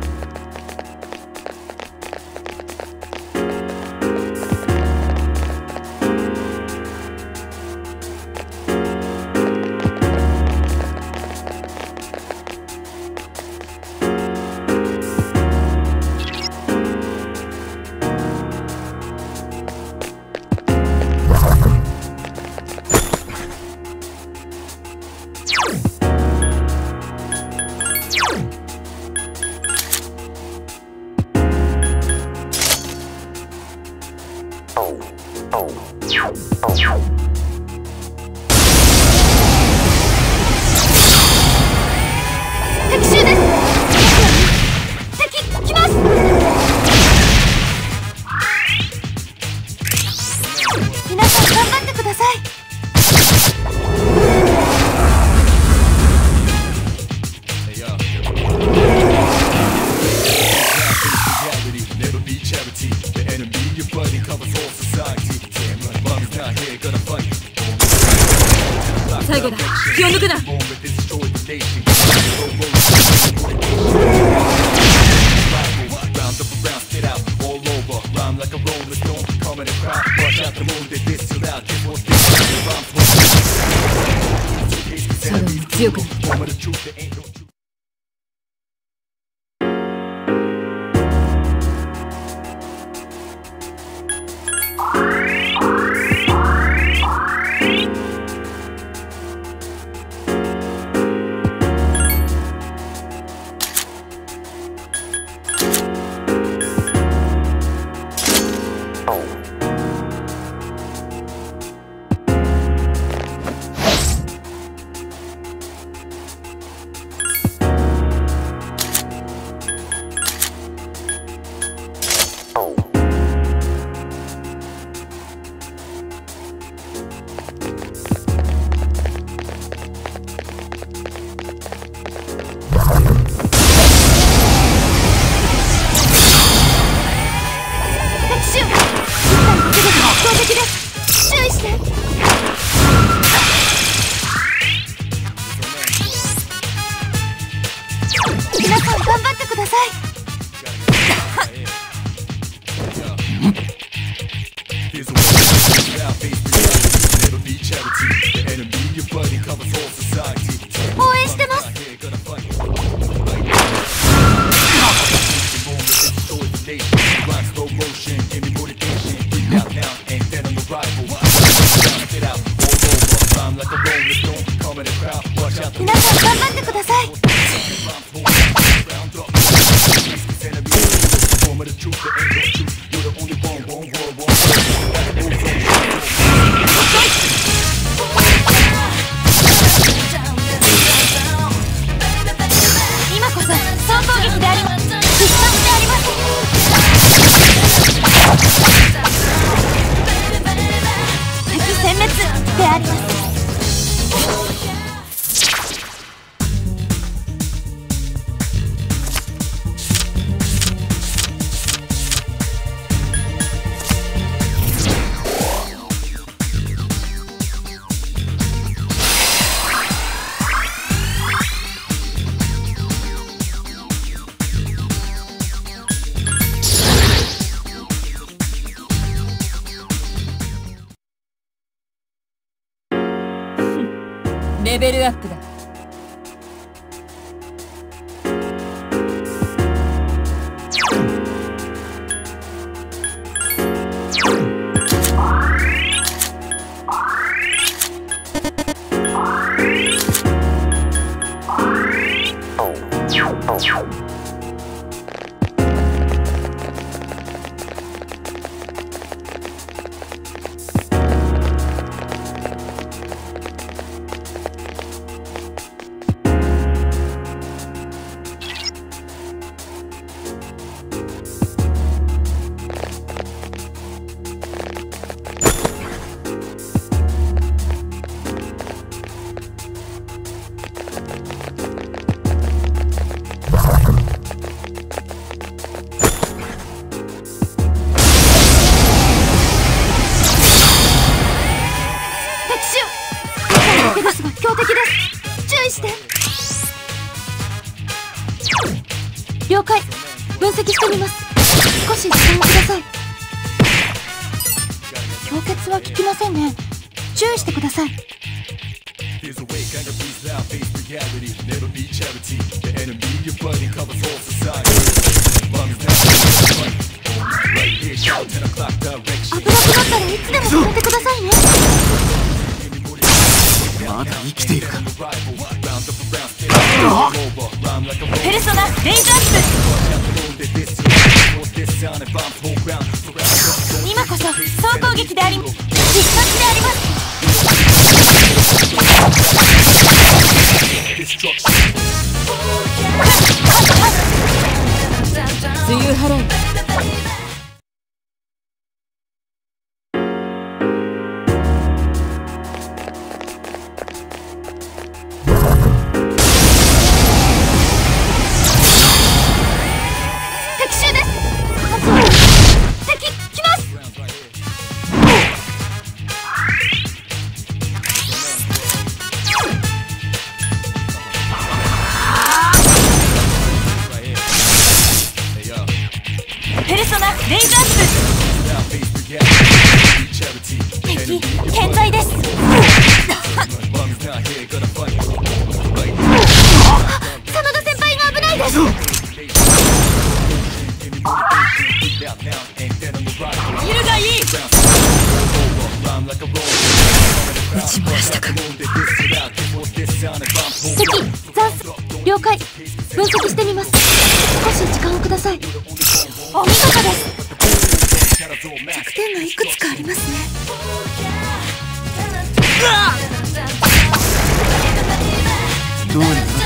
敵襲です。敵来ます。皆さん頑張ってください。 Hey, reality never be charity. The enemy you're fighting covers all society. Damn right, mommy's not here, gonna fight. 最後だ。気を抜くな。シャドウも強くなる。 皆さん頑張ってください。応援してます。皆さん頑張ってください。今こそ総攻撃であります。必殺であります。敵殲滅であります。 レベルアップだ。 強的です。注意して。了解。分析してみます。少し時間をください。氷結は効きませんね。注意してください。 There's a way, kind of peace out, face reality. Never be charity. The enemy, your buddy, covers all society. Lungs down, right here, shout 10 o'clock 危 direction. なくなったらいつでも止めてくださいね。 まだ生きているか。 ペルソナレイズアップ。今こそ総攻撃であり必殺であります。梅雨払い。 敵襲です。敵来ます。 ペルソナレイズアップ。敵健在です。 真田先輩が危ないです。 イルがいい。撃ち漏らしたか。 敵残数了解。分析してみます。少し時間をください。お見事です。弱点がいくつかありますね。 どうにか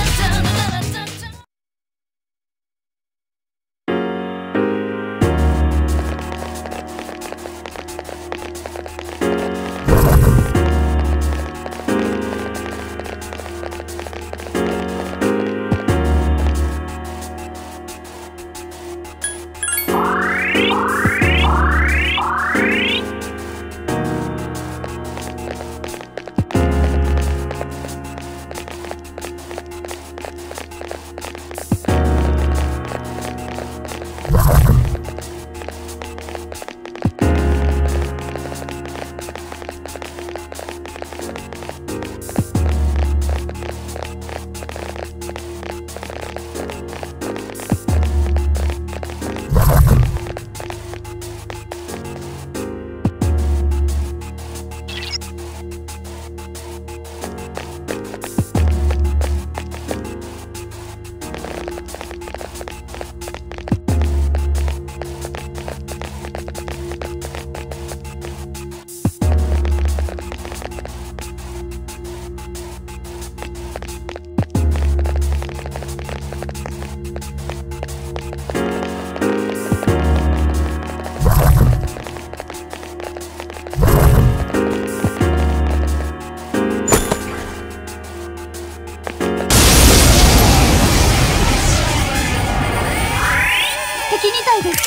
敵2体です。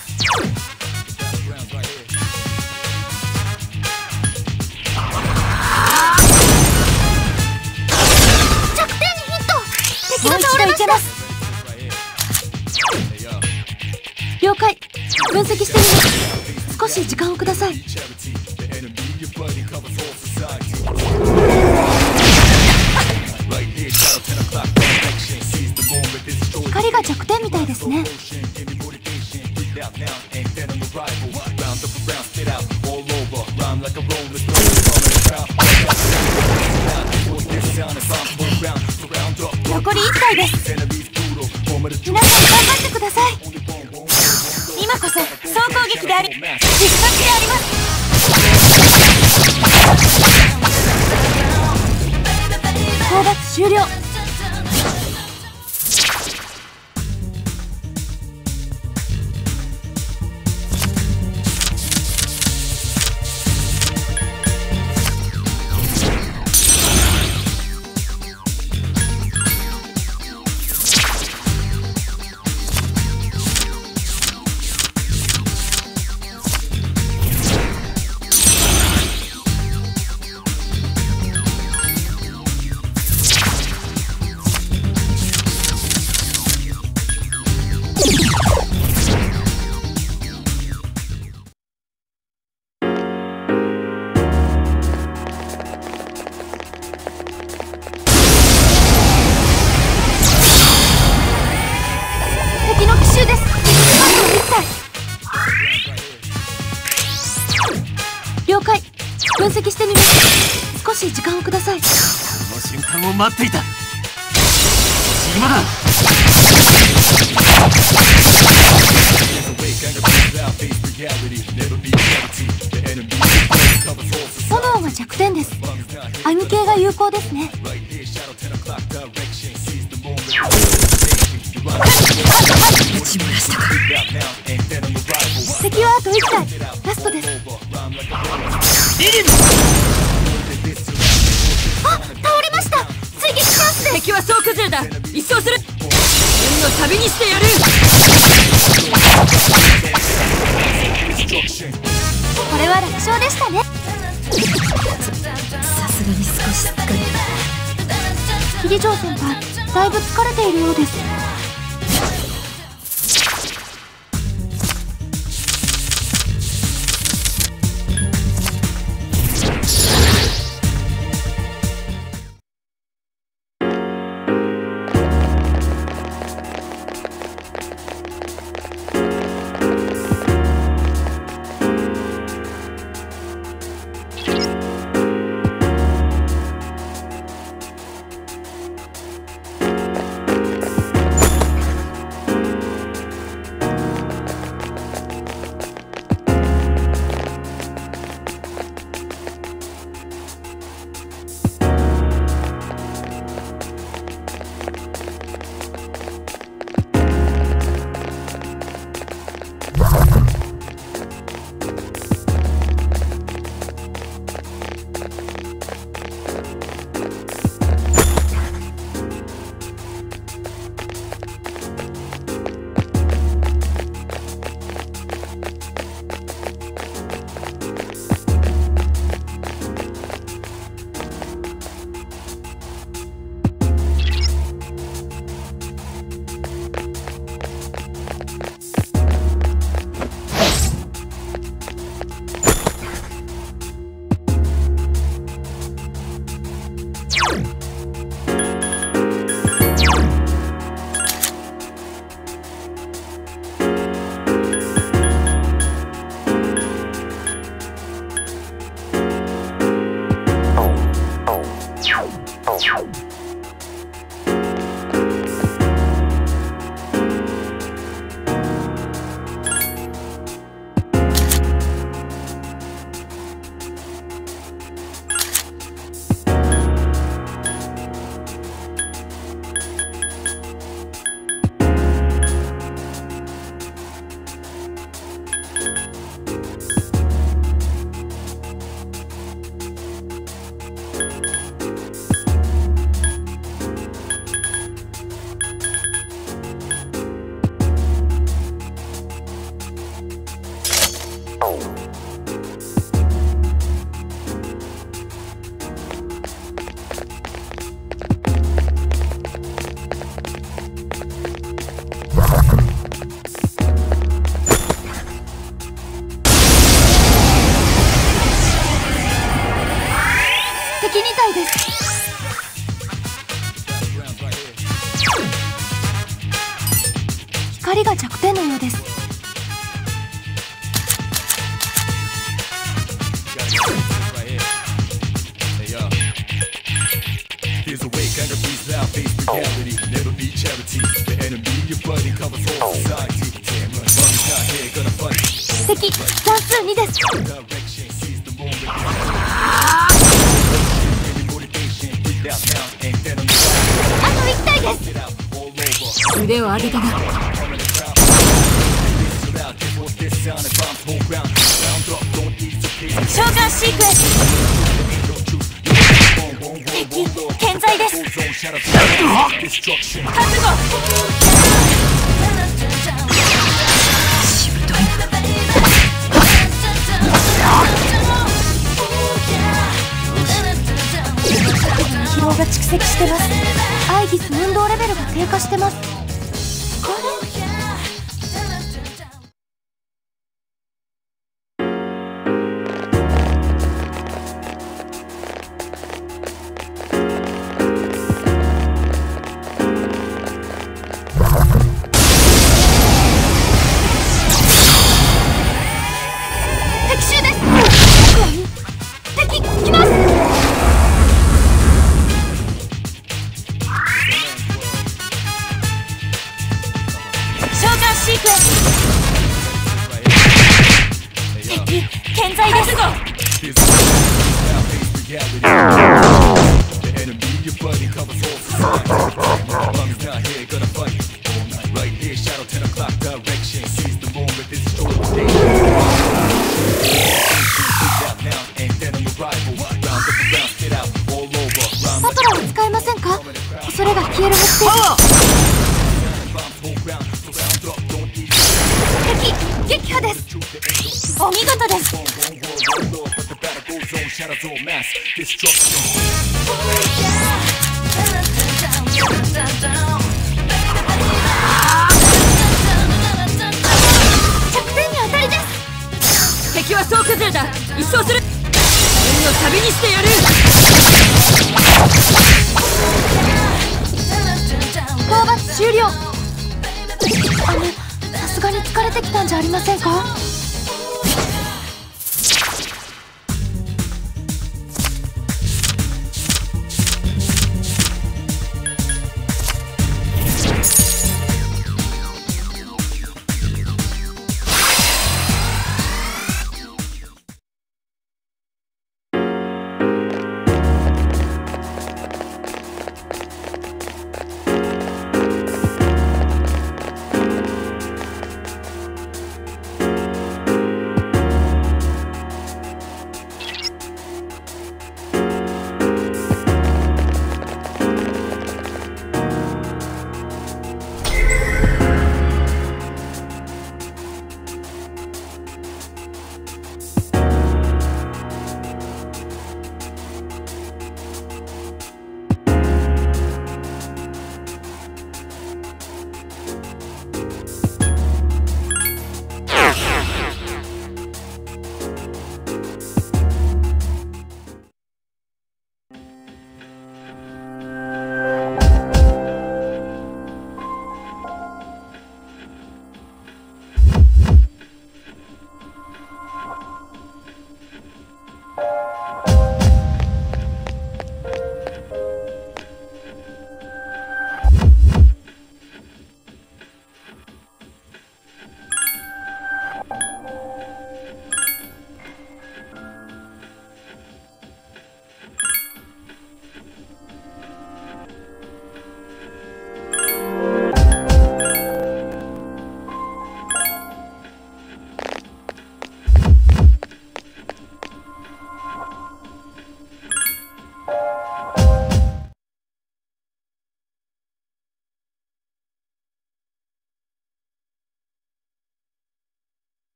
弱点にヒット。敵が倒れました。了解。分析してみます。少し時間をください。光が弱点みたいですね。残り1体です。皆さん頑張ってください。 今こそ総攻撃であり必殺であります。 討伐終了。 了解。分析してみます。少し時間をください。 この瞬間を待っていた。シグマだ。 炎が弱点です。網系が有効ですね。 打ち漏らしたか。 敵はあと1体。ラストです。あ、倒れました。追撃チャンスです。 敵は総崩れだ。一掃する。運の旅にしてやる。 これは楽勝でしたね。 さすがに少し疲れた。 桐城先輩、だいぶ疲れているようです。敵2体です。光が弱点のようです。敵残数2です。あと1体です。 腕を上げたな。 召喚シークエンス。敵健在です。覚悟。 しぶといな。 疲労が蓄積してます。アイギス運動レベルが低下してます。敵襲です。 態です。サトラを使えませんか？恐れが消えるはずです。撃破です。お見事です。着点に当たりです。 敵は総崩れだ。一掃する。海を旅にしてやる。 討伐終了。さすがに疲れてきたんじゃありませんか？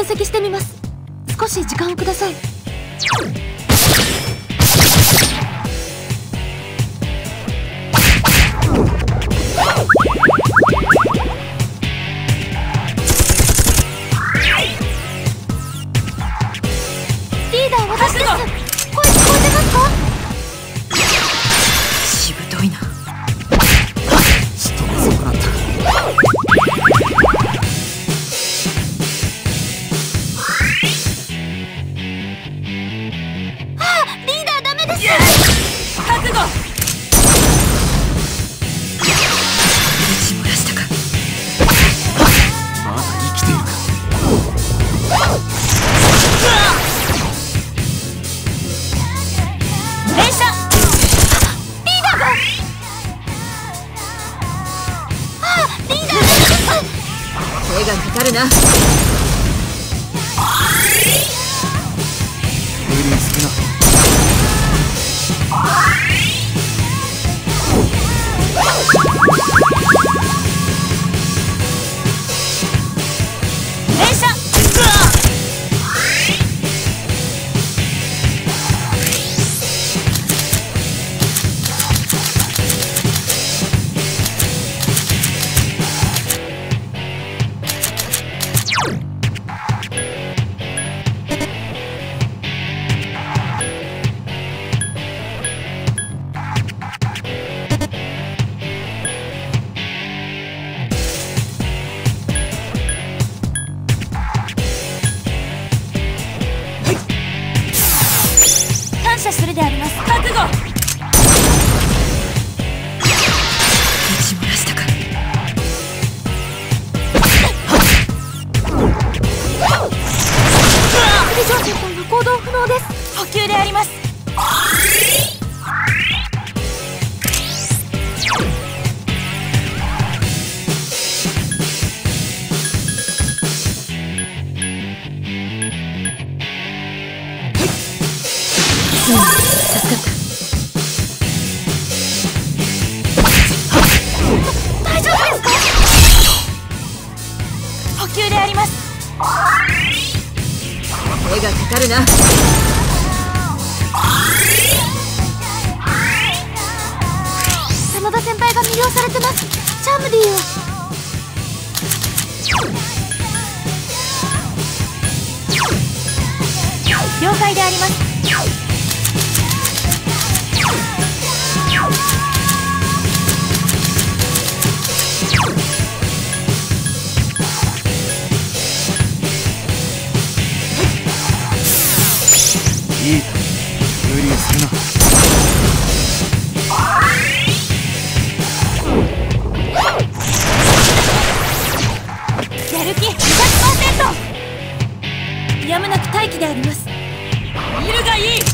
分析してみます。少し時間をください。リーダー、私です。声聞こえてますか？ しぶといな。 仕留め損なった。 覚悟。打ち漏らしたか。 まだ生きているか。 連射。 リーダーが。リーダーが。 手がかかるな。 無理するな。 連射。感謝するであります。覚悟。打ち漏らしたか。 以上先輩は行動不能です。 補給であります。助かった。 大丈夫ですか？ 補給であります。手がかかるな。 真田先輩が魅了されてます。チャームディーを。 了解であります。 いいか、無理するな。 やる気 200%。 やむなく待機であります。見るがいい。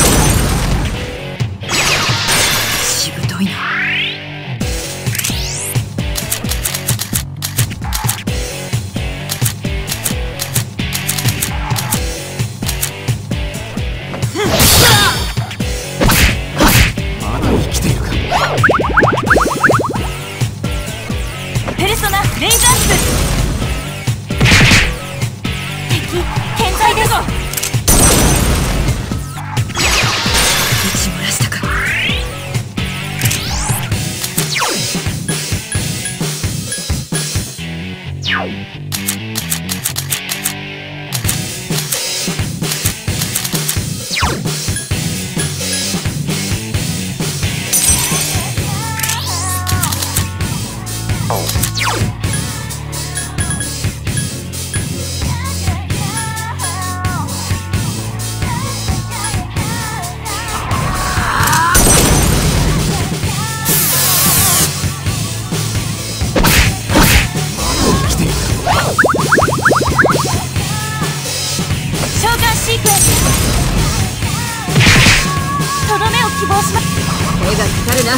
しぶといな。 まだ生きているか。 ペルソナレイザース。敵健在です。打ち漏らしたか。召喚シークエンス。とどめを希望します。手がかかるな。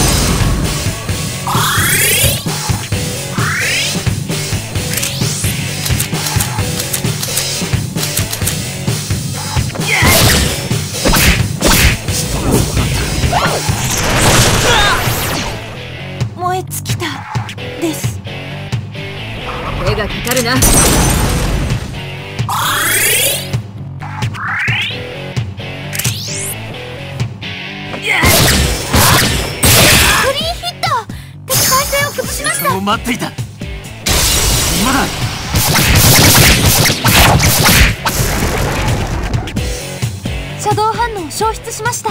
燃え尽きたです。手がかかるな。 を待っていた。今だ。 シャドウ反応を消失しました。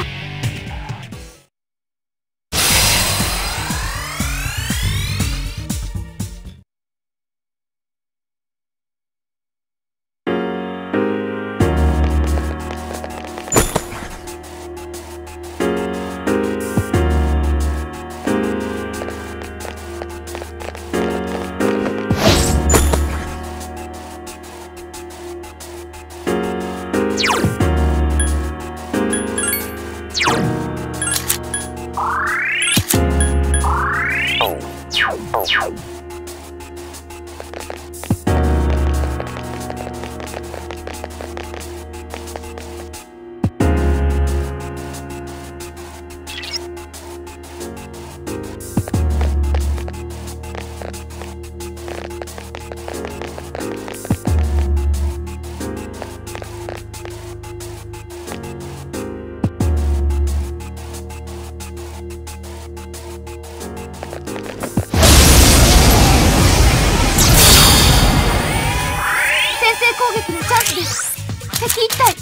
攻撃のチャンスです。敵一体。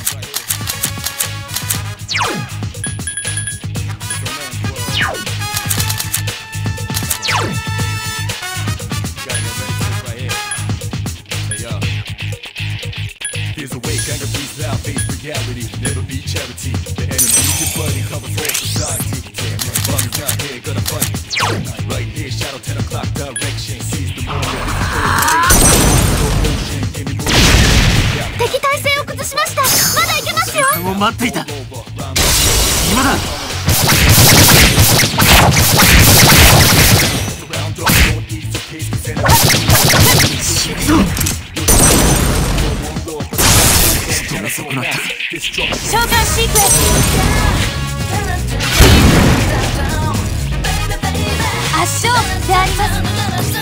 Here's a wake, anger breathes out, face reality, never be charity. The enemy is bloody, covers all society. Damn, right, bomb's not here, gonna fight. Right here, shadow 10 o'clock direction. Seize the moment, this is the 敵体勢を崩しました。まだいけますよ。 時間を待っていた。今だ。死ぬぞ。遅くなった。 召喚シークエンス。圧勝であります。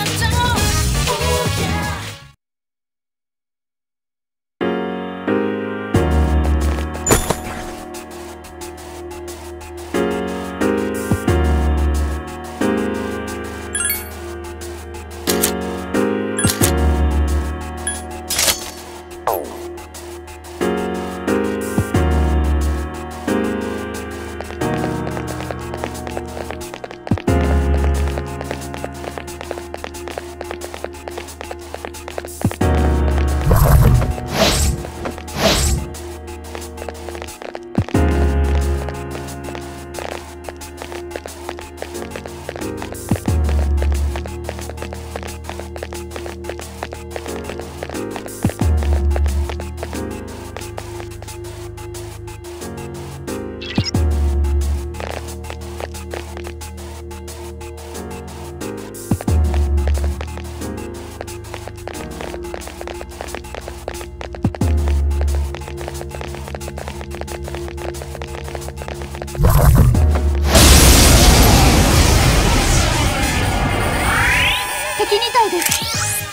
敵2体です。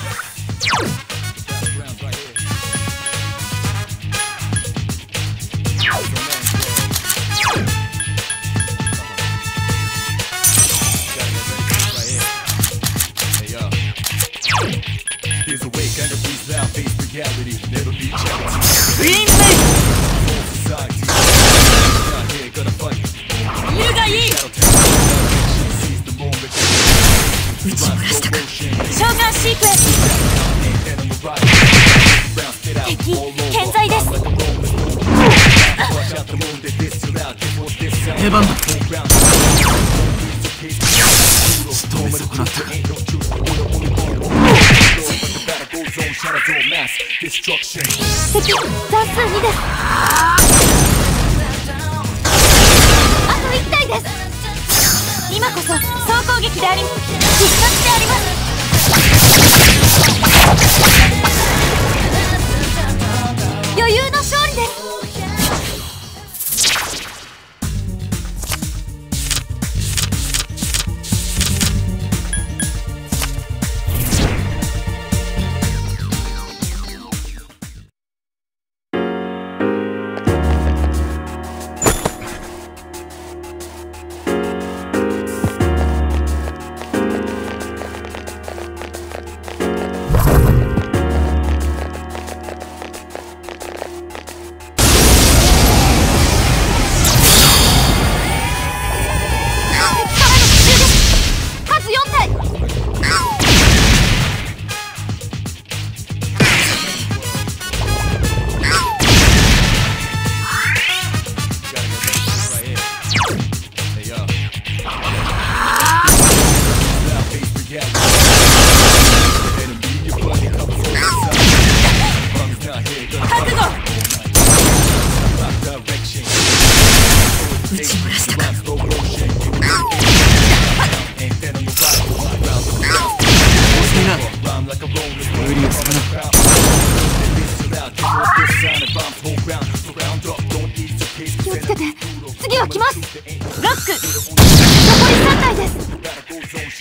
Here's a wake, anger breathes out, face reality, never be charity. クイーンブレイいるがいい。撃ち漏らしたか。 召喚シークエンス。敵健在です。 出番だ。ストーム損なった。 敵残数2です。あと1体です。今こそ総攻撃であり必殺であります。余裕の勝利です。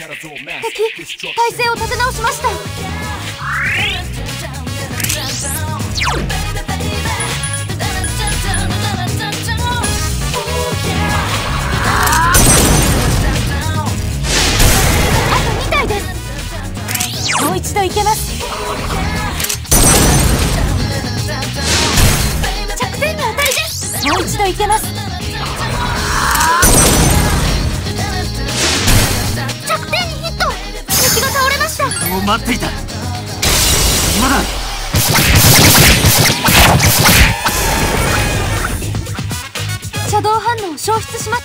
体勢を立て直しました。あと2体です。もう一度いけます。着点に当たりです。もう一度いけます。着点にヒット。敵が倒れました。 もう待っていた。今だ。 シャドウ反応を消失します。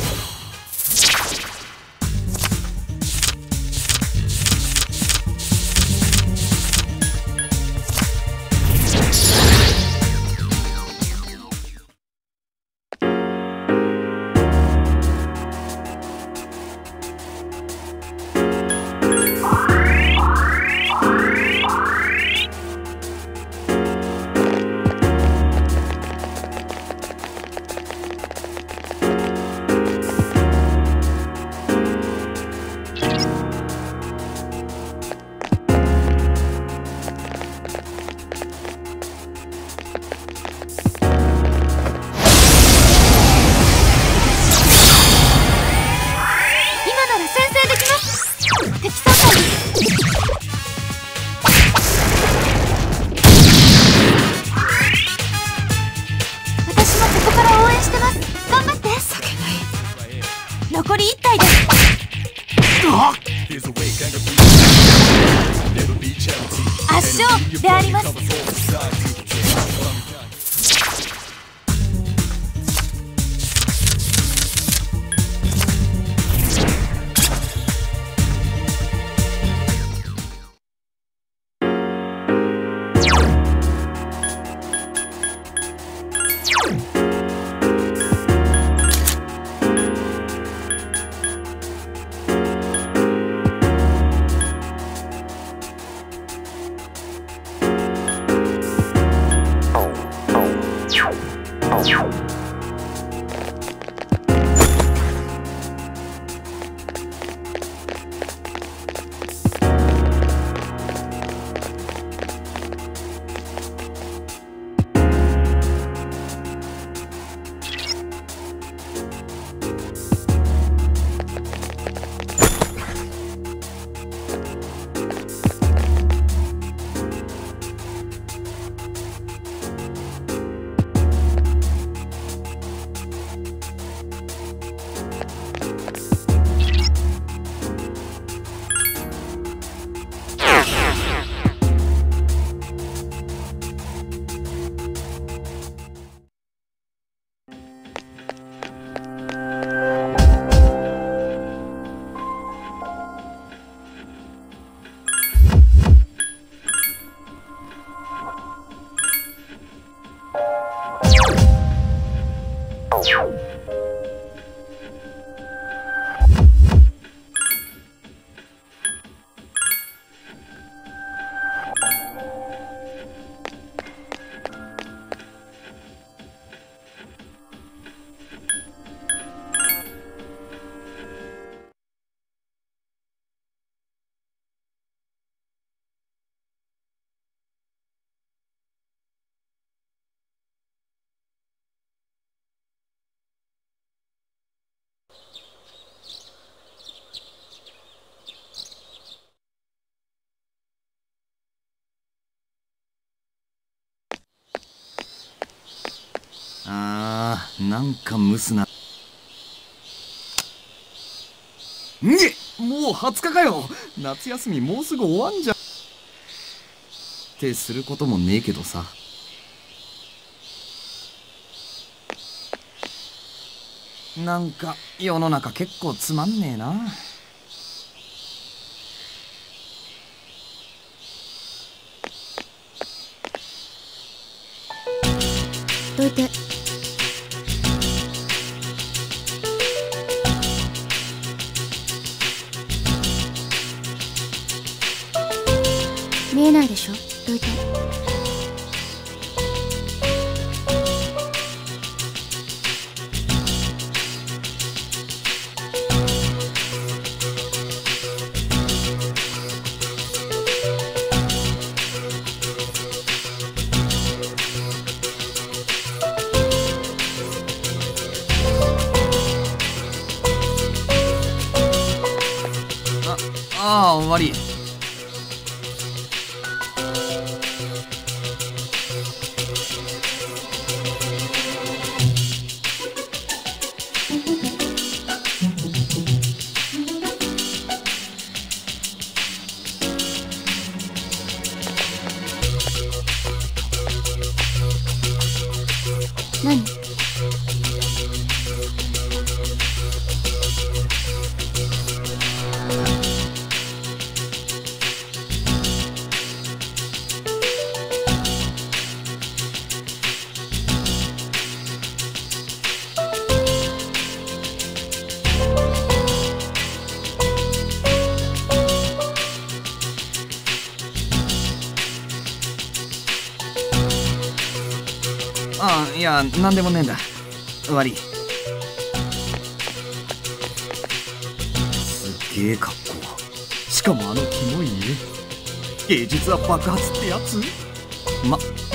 残り1体です。圧勝であります。 なんかムスな。もう20日かよ。夏休みもうすぐ終わんじゃんってすることもねえけどさ。なんか世の中結構つまんねえな。 どいて。見えないでしょ。どいて。 悪い。 何？ あ、いや、なんでもねえんだ。悪い。すげえ格好。しかもあのキモい家。芸術は爆発ってやつ。